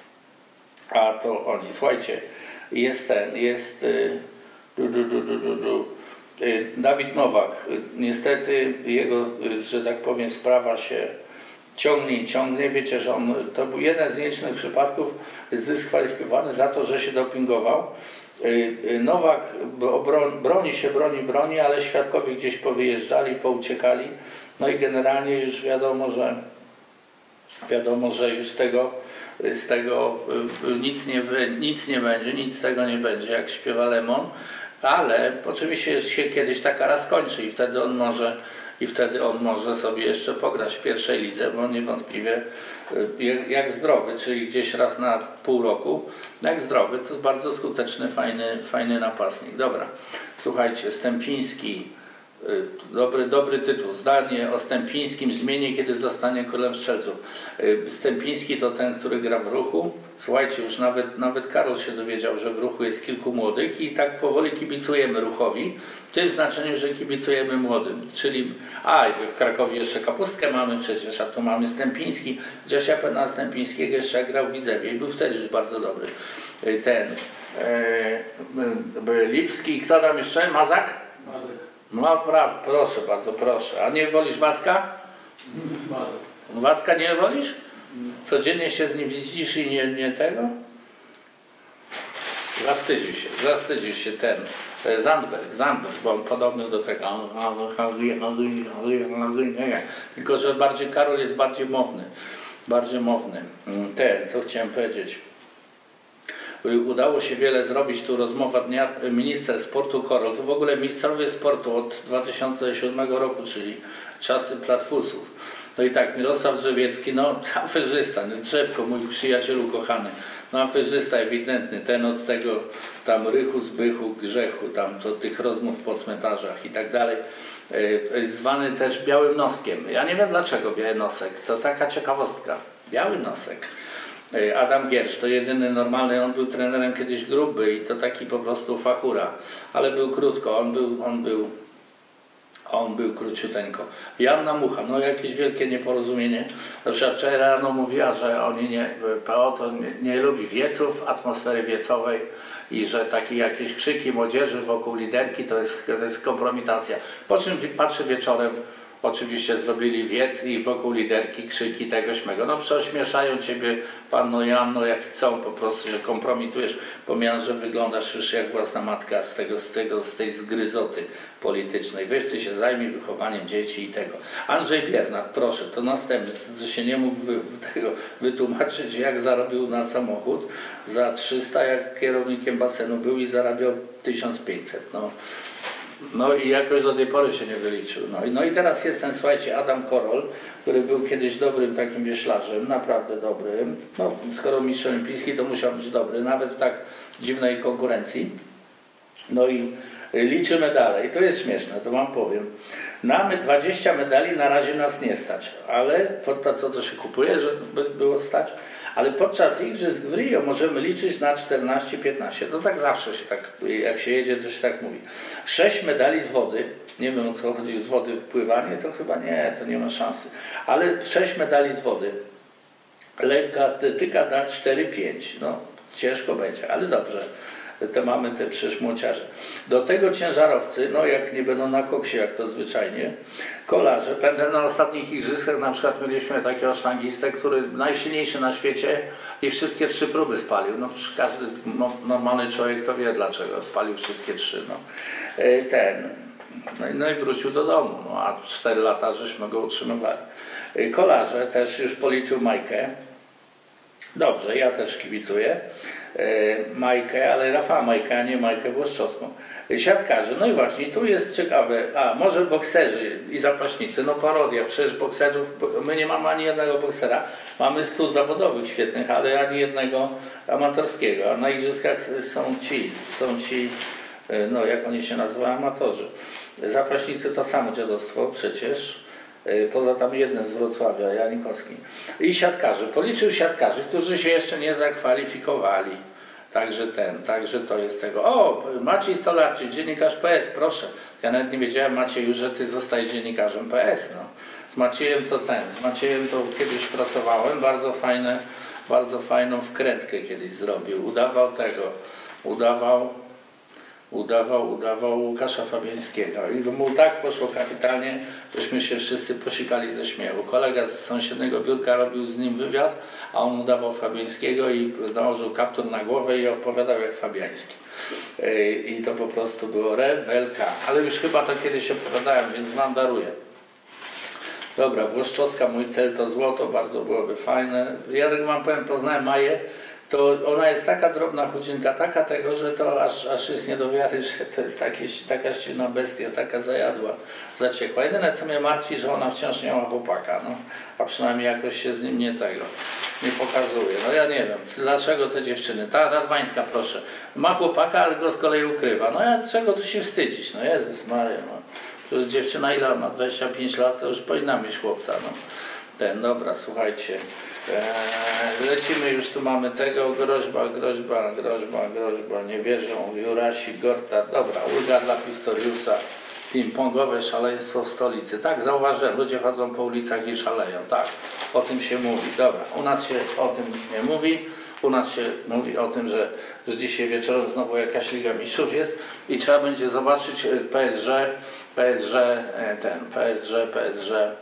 A to oni. Słuchajcie, jest ten, jest du, du, du, du, du, du. Dawid Nowak. Niestety jego, że tak powiem, sprawa się ciągnie i ciągnie. Wiecie, że on, to był jeden z nielicznych przypadków zdyskwalifikowany za to, że się dopingował. Nowak broni się, broni, broni, ale świadkowie gdzieś powyjeżdżali, pouciekali. No i generalnie już wiadomo, że wiadomo, że już z tego, z tego nic nie, nic nie będzie, nic z tego nie będzie, jak śpiewa Lemon. Ale oczywiście się kiedyś ta kara skończy i wtedy on może i wtedy on może sobie jeszcze pograć w pierwszej lidze, bo niewątpliwie jak zdrowy, czyli gdzieś raz na pół roku, jak zdrowy, to bardzo skuteczny, fajny, fajny napastnik. Dobra, słuchajcie, Stępiński, dobry, dobry tytuł, zdanie o Stępińskim zmienię, kiedy zostanie królem strzelców. Stępiński to ten, który gra w Ruchu. Słuchajcie, już nawet, nawet Karol się dowiedział, że w Ruchu jest kilku młodych i tak powoli kibicujemy Ruchowi, w tym znaczeniu, że kibicujemy młodym, czyli a w Krakowie jeszcze Kapustkę mamy przecież, a tu mamy Stępiński, chociaż ja pana Stępińskiego jeszcze grał w Widzewie i był wtedy już bardzo dobry. Ten e, Lipski, kto tam jeszcze? Mazak? Mazak. No praw, proszę bardzo, proszę. A nie wolisz Wacka? Wacka nie wolisz? Codziennie się z nim widzisz i nie, nie tego? Zawstydził się, zawstydził się ten Zandberg, Zandberg, bo on podobny do tego. Tylko że bardziej Karol jest bardziej mowny. Bardziej mowny. Ten, co chciałem powiedzieć. Udało się wiele zrobić, tu rozmowa dnia, minister sportu Korol, to w ogóle ministrowie sportu od dwa tysiące siódmego roku, czyli czasy platfusów. No i tak, Mirosław Drzewiecki, no aferzysta, Drzewko, mój przyjacielu kochany, no aferzysta ewidentny, ten od tego tam rychu, zbychu, grzechu, tam to tych rozmów po cmentarzach i tak dalej, zwany też Białym Noskiem. Ja nie wiem dlaczego Biały Nosek, to taka ciekawostka, Biały Nosek. Adam Giersz to jedyny normalny, on był trenerem kiedyś Gruby i to taki po prostu fachura, ale był krótko, on był, on był, on był króciuteńko. Joanna Mucha, no jakieś wielkie nieporozumienie. Zresztą wczoraj rano mówiła, że oni nie, P O to nie, nie lubi wieców, atmosfery wiecowej i że takie jakieś krzyki młodzieży wokół liderki to jest, to jest kompromitacja. Po czym patrzy wieczorem, oczywiście zrobili wiec i wokół liderki krzyki tego śmego. No przeośmieszają ciebie, panno Joanno, jak chcą, po prostu się kompromitujesz, pomijając, że wyglądasz już jak własna matka z tego, z tego, z tej zgryzoty politycznej. Weź ty się zajmij wychowaniem dzieci i tego. Andrzej Biernat, proszę, to następny, że się nie mógł wy, tego wytłumaczyć, jak zarobił na samochód za trzysta, jak kierownikiem basenu był i zarabiał tysiąc pięćset. No. No i jakoś do tej pory się nie wyliczył. No i, no i teraz jest ten, słuchajcie, Adam Korol, który był kiedyś dobrym takim wioślarzem, naprawdę dobrym. No, skoro mistrz olimpijski, to musiał być dobry, nawet w tak dziwnej konkurencji. No i liczymy dalej. To jest śmieszne, to wam powiem. Na dwadzieścia medali na razie nas nie stać, ale pod to, co to się kupuje, żeby było stać. Ale podczas igrzysk w Rio możemy liczyć na czternaście piętnaście. To tak zawsze się tak, jak się jedzie, to się tak mówi. sześć medali z wody. Nie wiem, o co chodzi z wody pływanie, to chyba nie, to nie ma szansy. Ale sześć medali z wody. Lekka atletyka da cztery pięć. No, ciężko będzie, ale dobrze. Te mamy te przecież młociarze. Do tego ciężarowcy, no jak nie będą na koksie, jak to zwyczajnie, kolarze. Pamiętam na ostatnich igrzyskach na przykład mieliśmy takiego sztangistę, który najsilniejszy na świecie i wszystkie trzy próby spalił. No każdy no, normalny człowiek to wie dlaczego spalił wszystkie trzy. No. Ten. No i, no i wrócił do domu, no, a cztery lata żeśmy go utrzymywali. Kolarze też już policzył Majkę. Dobrze, ja też kibicuję. Majkę, ale Rafała Majkę, a nie Majkę Błaszczowską. Siatkarze, no i właśnie, tu jest ciekawe, a może bokserzy i zapaśnicy, no parodia, przecież bokserów, my nie mamy ani jednego boksera, mamy stu zawodowych świetnych, ale ani jednego amatorskiego, a na igrzyskach są ci, są ci, no jak oni się nazywają, amatorzy. Zapaśnicy to samo dziadostwo przecież. Poza tam jednym z Wrocławia, Janikowski. I siatkarzy. Policzył siatkarzy, którzy się jeszcze nie zakwalifikowali. Także ten, także to jest tego. O, Maciej Stolarczyk, dziennikarz P S, proszę. Ja nawet nie wiedziałem, Macieju, że ty zostajesz dziennikarzem P S. No. Z Maciejem to ten, z Maciejem to kiedyś pracowałem, bardzo fajne, bardzo fajną wkrętkę kiedyś zrobił. Udawał tego, udawał Udawał, udawał Łukasza Fabiańskiego i mu tak poszło kapitalnie, żeśmy się wszyscy posikali ze śmiechu. Kolega z sąsiedniego biurka robił z nim wywiad, a on udawał Fabiańskiego i założył kaptur na głowę i opowiadał jak Fabiański. I to po prostu było rewelka. Ale już chyba to kiedyś opowiadałem, więc wam daruję. Dobra, Błaszczowska, mój cel to złoto, bardzo byłoby fajne. Ja tak wam powiem, poznałem Maję. To ona jest taka drobna chudzinka, taka tego, że to aż, aż jest nie do wiary, że to jest takie, taka silna bestia, taka zajadła, zaciekła. Jedyne co mnie martwi, że ona wciąż nie ma chłopaka, no, a przynajmniej jakoś się z nim nie tego, nie pokazuje. No ja nie wiem, dlaczego te dziewczyny, ta Radwańska proszę, ma chłopaka, ale go z kolei ukrywa. No ja czego tu się wstydzić, no Jezus Maria, no. To jest dziewczyna ile ma, dwadzieścia pięć lat, to już powinna mieć chłopca, no. Ten, dobra, słuchajcie. Eee, lecimy, już tu mamy tego, groźba, groźba, groźba, groźba, nie wierzą, Jurasi, Gorta, dobra, ulga dla Pistoriusa, ping-pongowe szaleństwo w stolicy. Tak, zauważyłem, ludzie chodzą po ulicach i szaleją, tak, o tym się mówi, dobra, u nas się o tym nie mówi, u nas się mówi o tym, że, że dzisiaj wieczorem znowu jakaś Liga Mistrzów jest i trzeba będzie zobaczyć P S G, P S G, ten, P S G, P S G,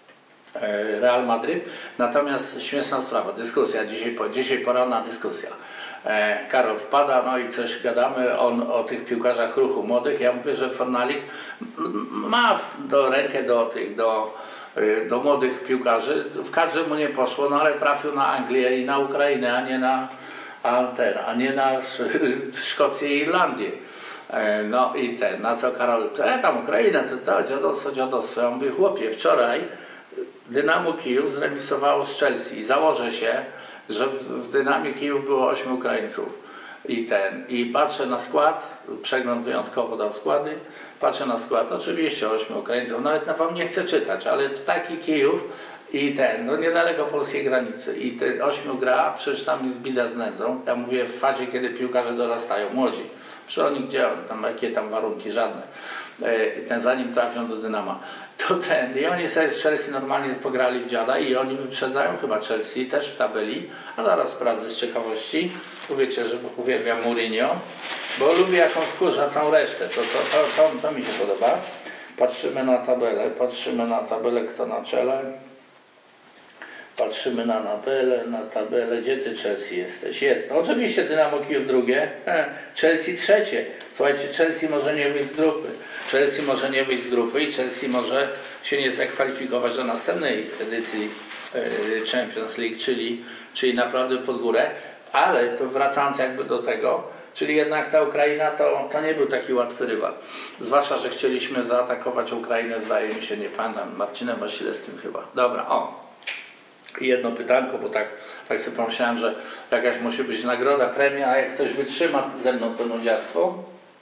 Real Madryt. Natomiast śmieszna sprawa, dyskusja, dzisiaj, dzisiaj poranna dyskusja. E, Karol wpada, no i coś gadamy on, o tych piłkarzach ruchu młodych. Ja mówię, że Fornalik ma do rękę do tych, do, do młodych piłkarzy. W każdym mu nie poszło, no ale trafił na Anglię i na Ukrainę, a nie na, a ten, a nie na Szkocję i Irlandię. E, no i ten, na co Karol, e tam Ukraina, to, to dziadostwo, dziadostwo. Ja mówię, chłopie, wczoraj Dynamo Kijów zremisowało z Chelsea i założę się, że w, w Dynamie Kijów było ośmiu Ukraińców. I ten, i patrzę na skład, przegląd wyjątkowo dał składy, patrzę na skład, oczywiście ośmiu Ukraińców, nawet na wam nie chcę czytać, ale taki Kijów i ten, no niedaleko polskiej granicy i te ośmiu gra, przecież tam jest bida z nędzą, ja mówię w fazie, kiedy piłkarze dorastają, młodzi, przecież oni gdzie, tam, jakie tam warunki, żadne, ten zanim trafią do Dynama, to ten, i oni sobie z Chelsea normalnie pograli w dziada i oni wyprzedzają chyba Chelsea też w tabeli, a zaraz sprawdzę z ciekawości, bo wiecie, że uwielbiam Mourinho, bo lubię jak on wkurza całą resztę, to, to, to, to, to mi się podoba. Patrzymy na tabelę, patrzymy na tabelę, kto na czele, patrzymy na tabelę, na tabelę, gdzie ty Chelsea jesteś? Jest, no, oczywiście Dynamo Kijów drugie, Chelsea trzecie, słuchajcie, Chelsea może nie wyjść z grupy, Chelsea może nie wyjść z grupy i Chelsea może się nie zakwalifikować do następnej edycji Champions League, czyli, czyli naprawdę pod górę, ale to wracając jakby do tego, czyli jednak ta Ukraina to, to nie był taki łatwy rywal. Zwłaszcza, że chcieliśmy zaatakować Ukrainę, zdaje mi się, nie pamiętam, Marcinem Wasilewskim chyba. Dobra, o. I jedno pytanko, bo tak, tak sobie pomyślałem, że jakaś musi być nagroda, premia, a jak ktoś wytrzyma ze mną to nudziarstwo.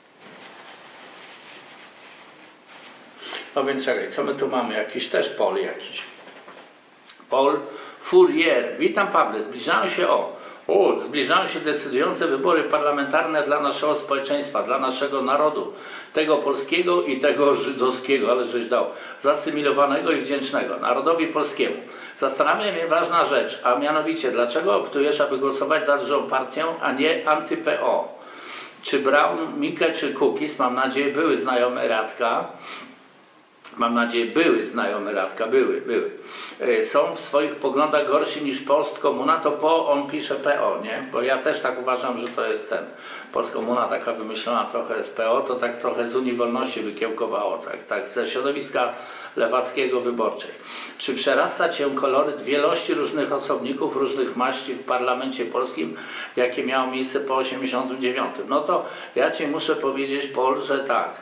No więc czekaj, co my tu mamy? Jakiś też Pol jakiś. Paul Fourier. Witam Pawle, zbliżają się o, o, zbliżają się decydujące wybory parlamentarne dla naszego społeczeństwa, dla naszego narodu, tego polskiego i tego żydowskiego, ale żeś dał, zasymilowanego i wdzięcznego, narodowi polskiemu. Zastanawia mnie ważna rzecz, a mianowicie, dlaczego optujesz, aby głosować za dużą partię, a nie anty-P O? Czy Braun, Mikke, czy Kukiz, mam nadzieję, były znajome Radka, mam nadzieję, były znajome Radka, były, były, są w swoich poglądach gorsi niż postkomuna, to po on pisze P O, nie? Bo ja też tak uważam, że to jest ten postkomuna taka wymyślona trochę z P O, to tak trochę z Unii Wolności wykiełkowało, tak, tak ze środowiska lewackiego wyborczej. Czy przerasta cię koloryt wielości różnych osobników, różnych maści w parlamencie polskim, jakie miało miejsce po osiemdziesiątym dziewiątym? No to ja ci muszę powiedzieć, Paul, że tak.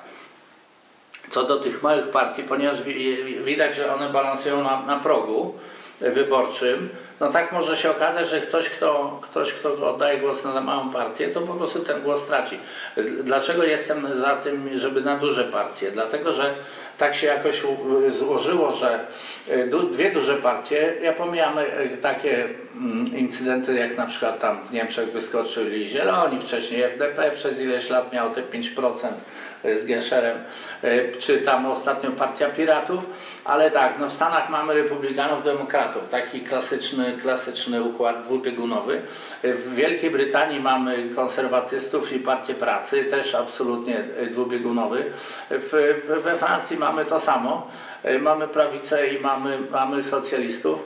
Co do tych małych partii, ponieważ widać, że one balansują na, na progu wyborczym, no tak może się okazać, że ktoś kto, ktoś, kto oddaje głos na małą partię, to po prostu ten głos traci. Dlaczego jestem za tym, żeby na duże partie? Dlatego, że tak się jakoś złożyło, że dwie duże partie, ja pomijam takie incydenty, jak na przykład tam w Niemczech wyskoczyli Zieloni, wcześniej F D P przez ileś lat miało te pięć procent z Genscherem, czy tam ostatnio Partia Piratów, ale tak, no w Stanach mamy republikanów, demokratów, taki klasyczny, klasyczny układ dwubiegunowy. W Wielkiej Brytanii mamy konserwatystów i Partię Pracy, też absolutnie dwubiegunowy. W, w, we Francji mamy to samo, mamy prawicę i mamy, mamy socjalistów.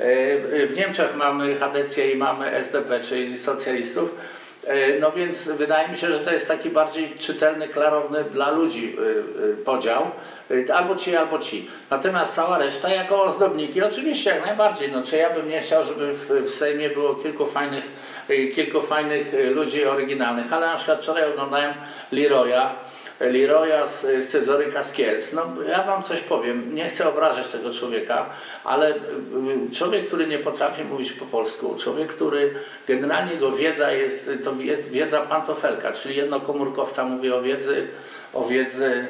W Niemczech mamy Chadecję i mamy S D P, czyli socjalistów. No więc wydaje mi się, że to jest taki bardziej czytelny, klarowny dla ludzi podział. Albo ci, albo ci. Natomiast cała reszta jako ozdobniki, oczywiście jak najbardziej. No, czy ja bym nie chciał, żeby w, w Sejmie było kilku fajnych, kilku fajnych ludzi oryginalnych, ale na przykład wczoraj oglądałem Leroya, Leroya z, z Cezoryka z Kielc. No ja wam coś powiem, nie chcę obrażać tego człowieka, ale człowiek, który nie potrafi mówić po polsku, człowiek, który generalnie jego wiedza jest, to wiedza pantofelka, czyli jednokomórkowca, mówi o wiedzy, o wiedzy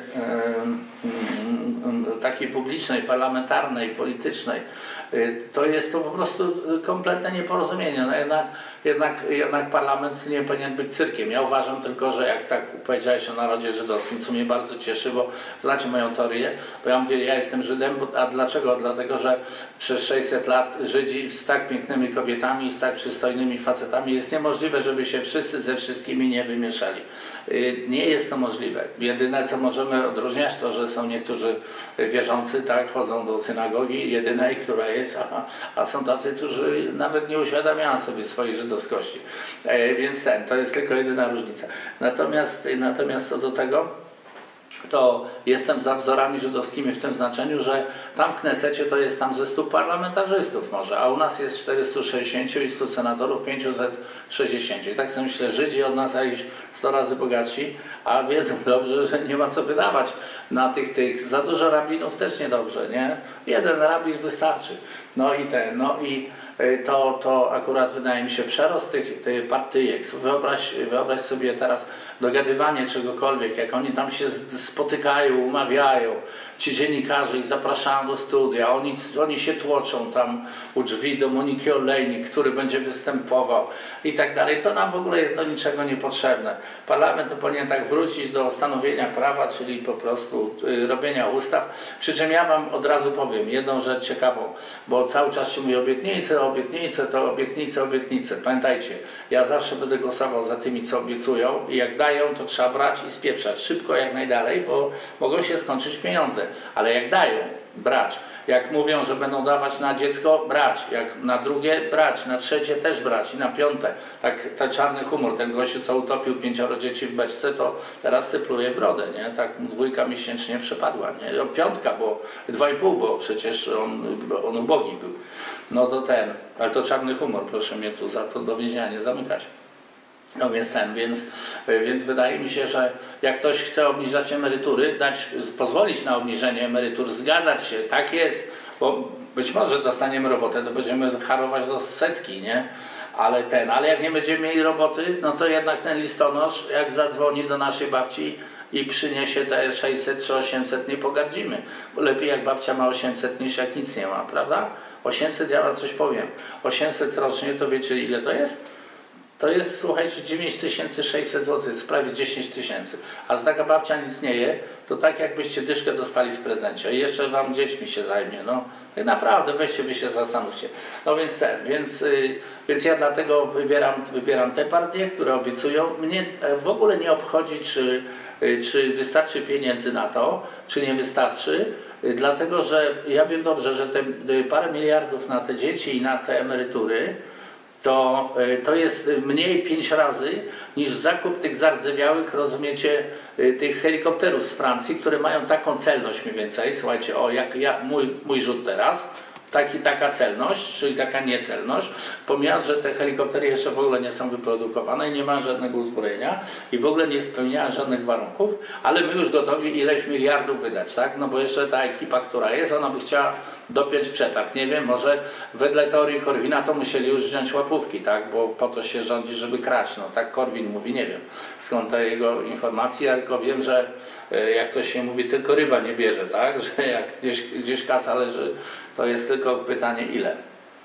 yy, takiej publicznej, parlamentarnej, politycznej. To jest to po prostu kompletne nieporozumienie. No jednak, jednak, jednak parlament nie powinien być cyrkiem. Ja uważam tylko, że jak tak powiedziałeś o narodzie żydowskim, co mnie bardzo cieszy, bo znacie moją teorię, bo ja mówię, ja jestem Żydem, a dlaczego? Dlatego, że przez sześćset lat Żydzi z tak pięknymi kobietami i z tak przystojnymi facetami jest niemożliwe, żeby się wszyscy ze wszystkimi nie wymieszali. Nie jest to możliwe. Jedyne, co możemy odróżniać, to, że są niektórzy wierzący, tak, chodzą do synagogi, jedynej, która jest A, a są tacy, którzy nawet nie uświadamiają sobie swojej żydowskości. E, więc ten, to jest tylko jedyna różnica. Natomiast, natomiast co do tego, to jestem za wzorami żydowskimi w tym znaczeniu, że tam w Knesecie to jest tam ze stu parlamentarzystów może, a u nas jest czterystu sześćdziesięciu i stu senatorów, pięćset sześćdziesiąt. I tak sobie myślę, Żydzi od nas jakieś sto razy bogatsi, a wiedzą dobrze, że nie ma co wydawać na tych, tych. Za dużo rabinów też niedobrze, nie? Jeden rabin wystarczy. No i ten, no i to, to akurat wydaje mi się przerost tych, tych partyjek. Wyobraź, wyobraź sobie teraz dogadywanie czegokolwiek, jak oni tam się spotykają, umawiają, ci dziennikarze ich zapraszają do studia, oni, oni się tłoczą tam u drzwi do Moniki Olejnik, który będzie występował i tak dalej. To nam w ogóle jest do niczego niepotrzebne. Parlament to powinien tak wrócić do stanowienia prawa, czyli po prostu y, robienia ustaw. Przy czym ja wam od razu powiem jedną rzecz ciekawą, bo cały czas się mówi obietnice, obietnice, to obietnice, obietnice. Pamiętajcie, ja zawsze będę głosował za tymi, co obiecują i jak dają, to trzeba brać i spieprzać szybko jak najdalej, bo mogą się skończyć pieniądze. Ale jak dają, brać. Jak mówią, że będą dawać na dziecko, brać. Jak na drugie, brać. Na trzecie też brać. I na piąte. Tak, ten czarny humor, ten gościu, co utopił pięcioro dzieci w beczce, to teraz sypluje w brodę, nie? Tak dwójka miesięcznie przepadła, nie? Piątka, bo dwa i pół, bo przecież on, on ubogi był. No to ten, ale to czarny humor, proszę mnie tu za to do więzienia nie zamykać. No więc ten, więc, więc wydaje mi się, że jak ktoś chce obniżać emerytury, dać, pozwolić na obniżenie emerytur, zgadzać się, tak jest, bo być może dostaniemy robotę, to będziemy harować do setki, nie? Ale ten, ale jak nie będziemy mieli roboty, no to jednak ten listonosz, jak zadzwoni do naszej babci i przyniesie te sześćset czy osiemset, nie pogardzimy. Bo lepiej jak babcia ma osiemset niż jak nic nie ma, prawda? osiemset, ja wam coś powiem, osiemset rocznie, to wiecie ile to jest? To jest, słuchajcie, dziewięć tysięcy sześćset złotych, jest prawie dziesięć tysięcy. A że taka babcia nic nie je, to tak jakbyście dyszkę dostali w prezencie. I jeszcze wam dziećmi się zajmie. No, tak naprawdę, weźcie, wy się zastanówcie. No więc ten, więc, yy, więc ja dlatego wybieram, wybieram te partie, które obiecują. Mnie w ogóle nie obchodzi, czy, yy, czy wystarczy pieniędzy na to, czy nie wystarczy. Yy, dlatego, że ja wiem dobrze, że te yy, parę miliardów na te dzieci i na te emerytury, To, to jest mniej pięć razy niż zakup tych zardzewiałych, rozumiecie, tych helikopterów z Francji, które mają taką celność mniej więcej. Słuchajcie, o jak ja, mój, mój rzut teraz, taki, taka celność, czyli taka niecelność, pomijając, że te helikoptery jeszcze w ogóle nie są wyprodukowane i nie ma żadnego uzbrojenia i w ogóle nie spełniają żadnych warunków, ale my już gotowi ileś miliardów wydać, tak? No bo jeszcze ta ekipa, która jest, ona by chciała dopiąć przetarg. Nie wiem, może wedle teorii Korwina to musieli już wziąć łapówki, tak? Bo po to się rządzi, żeby kraść. No tak Korwin mówi, nie wiem skąd te jego informacje, ja tylko wiem, że jak to się mówi, tylko ryba nie bierze, tak? Że jak gdzieś, gdzieś kasa leży, to jest tylko pytanie ile.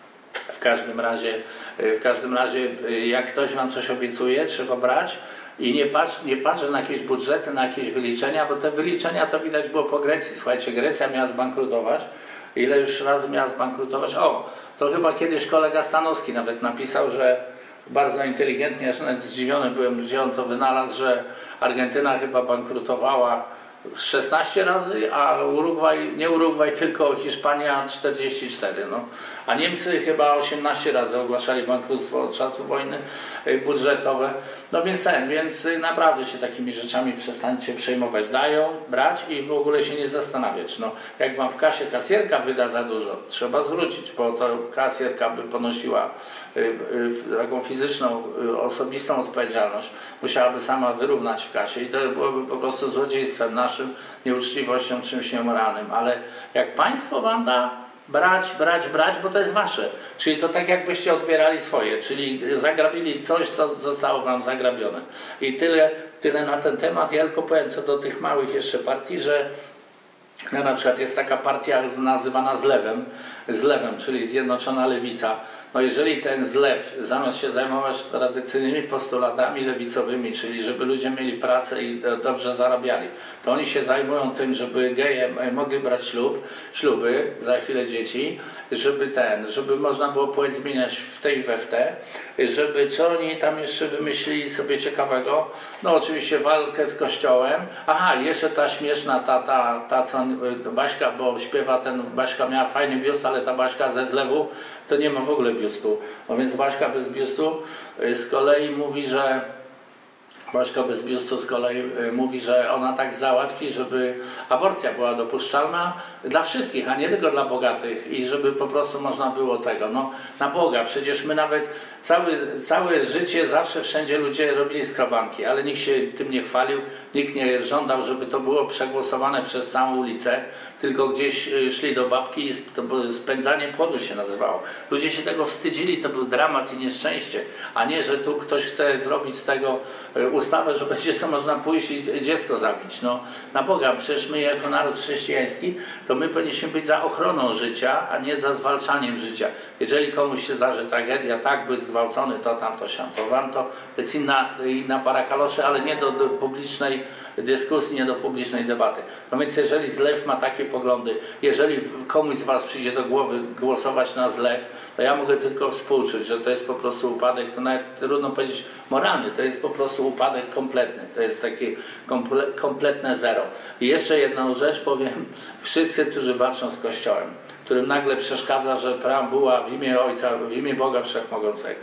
W każdym razie, w każdym razie jak ktoś wam coś obiecuje, trzeba brać i nie patrz, nie patrzę na jakieś budżety, na jakieś wyliczenia, bo te wyliczenia to widać było po Grecji. Słuchajcie, Grecja miała zbankrutować. Ile już razy miała zbankrutować? O, to chyba kiedyś kolega Stanowski nawet napisał, że bardzo inteligentnie, aż nawet zdziwiony byłem, gdzie on to wynalazł, że Argentyna chyba bankrutowała szesnaście razy, a Urugwaj, nie Urugwaj, tylko Hiszpania czterdzieści cztery. No. A Niemcy chyba osiemnaście razy ogłaszali bankructwo od czasu wojny budżetowe. No więc ten, więc naprawdę się takimi rzeczami przestańcie przejmować. Dają, brać i w ogóle się nie zastanawiać. No, jak wam w kasie kasjerka wyda za dużo, trzeba zwrócić, bo to kasjerka by ponosiła taką fizyczną, osobistą odpowiedzialność. Musiałaby sama wyrównać w kasie i to byłoby po prostu złodziejstwem naszym, nieuczciwością, czymś niemoralnym. Ale jak państwo wam da, brać, brać, brać, bo to jest wasze. Czyli to tak jakbyście odbierali swoje, czyli zagrabili coś, co zostało wam zagrabione. I tyle, tyle na ten temat. Ja tylko powiem co do tych małych jeszcze partii, że no, na przykład jest taka partia nazywana Zlewem, Zlewem, czyli Zjednoczona Lewica. No jeżeli ten Zlew, zamiast się zajmować tradycyjnymi postulatami lewicowymi, czyli żeby ludzie mieli pracę i dobrze zarabiali, to oni się zajmują tym, żeby geje mogli brać ślub, śluby, za chwilę dzieci, żeby ten, żeby można było płeć zmieniać w te i we w te, żeby co oni tam jeszcze wymyślili sobie ciekawego, no oczywiście walkę z Kościołem, aha, jeszcze ta śmieszna, ta, ta, ta co Baśka, bo śpiewa ten, Baśka miała fajny biust, ale ta Baśka ze Zlewu to nie ma w ogóle biustu. No więc Baśka bez biustu z kolei mówi, że Bożko bez biustu z kolei mówi, że ona tak załatwi, żeby aborcja była dopuszczalna dla wszystkich, a nie tylko dla bogatych i żeby po prostu można było tego, no na Boga, przecież my nawet całe, całe życie zawsze wszędzie ludzie robili skrobanki, ale nikt się tym nie chwalił, nikt nie żądał, żeby to było przegłosowane przez całą ulicę, tylko gdzieś szli do babki i to było spędzanie płodu się nazywało. Ludzie się tego wstydzili, to był dramat i nieszczęście, a nie, że tu ktoś chce zrobić z tego ustawę, że będzie sobie można pójść i dziecko zabić. No, na Boga, przecież my jako naród chrześcijański, to my powinniśmy być za ochroną życia, a nie za zwalczaniem życia. Jeżeli komuś się zdarzy tragedia, tak, był zgwałcony, to tam, to siam, to wam, to jest inna, inna para kaloszy, ale nie do, do publicznej dyskusji, nie do publicznej debaty. No więc jeżeli zlew ma takie poglądy, jeżeli komuś z was przyjdzie do głowy głosować na zlew, to ja mogę tylko współczuć, że to jest po prostu upadek, to nawet trudno powiedzieć moralny, to jest po prostu upadek kompletny, to jest takie komple kompletne zero. I jeszcze jedną rzecz powiem, wszyscy, którzy walczą z Kościołem, którym nagle przeszkadza, że preambuła w imię Ojca, w imię Boga Wszechmogącego.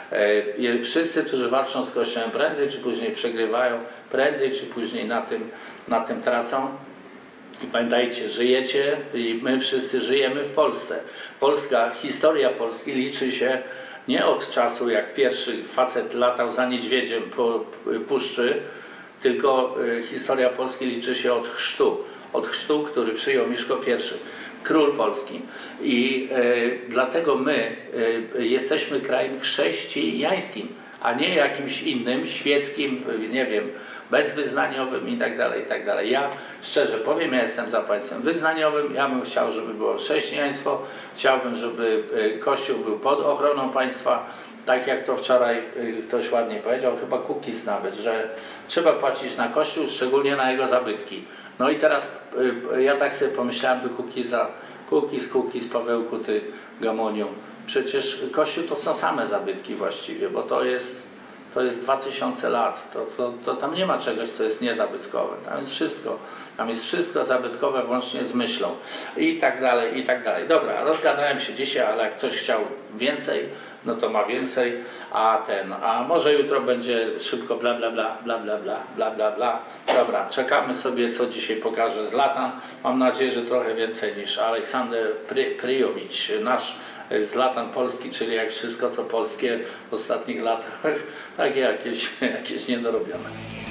E, wszyscy, którzy walczą z Kościołem, prędzej czy później przegrywają, prędzej czy później na tym, na tym tracą. I pamiętajcie, żyjecie i my wszyscy żyjemy w Polsce. Polska, historia Polski liczy się nie od czasu, jak pierwszy facet latał za niedźwiedziem po puszczy, tylko historia Polski liczy się od chrztu. Od chrztu, który przyjął Mieszko pierwszy, król Polski. I e, dlatego my e, jesteśmy krajem chrześcijańskim, a nie jakimś innym, świeckim, nie wiem, bezwyznaniowym i tak dalej, i tak dalej. Ja szczerze powiem, ja jestem za państwem wyznaniowym, ja bym chciał, żeby było chrześcijaństwo, chciałbym, żeby Kościół był pod ochroną państwa, tak jak to wczoraj ktoś ładnie powiedział, chyba Kukiz nawet, że trzeba płacić na Kościół, szczególnie na jego zabytki. No i teraz ja tak sobie pomyślałem do Kukiza, Kukiz, Kukiz, Pawełku, ty Gamoniu, przecież Kościół to są same zabytki właściwie, bo to jest To jest dwa tysiące lat, to, to, to tam nie ma czegoś, co jest niezabytkowe, tam jest wszystko, tam jest wszystko zabytkowe włącznie z myślą i tak dalej, i tak dalej. Dobra, rozgadałem się dzisiaj, ale jak ktoś chciał więcej, no to ma więcej, a ten, a może jutro będzie szybko bla bla bla, bla bla bla, bla bla bla. Dobra, czekamy sobie, co dzisiaj pokaże Zlatan. Mam nadzieję, że trochę więcej niż Aleksander Pryjowicz, nasz Zlatan Polski, czyli jak wszystko co polskie w ostatnich latach, takie jakieś, jakieś niedorobione.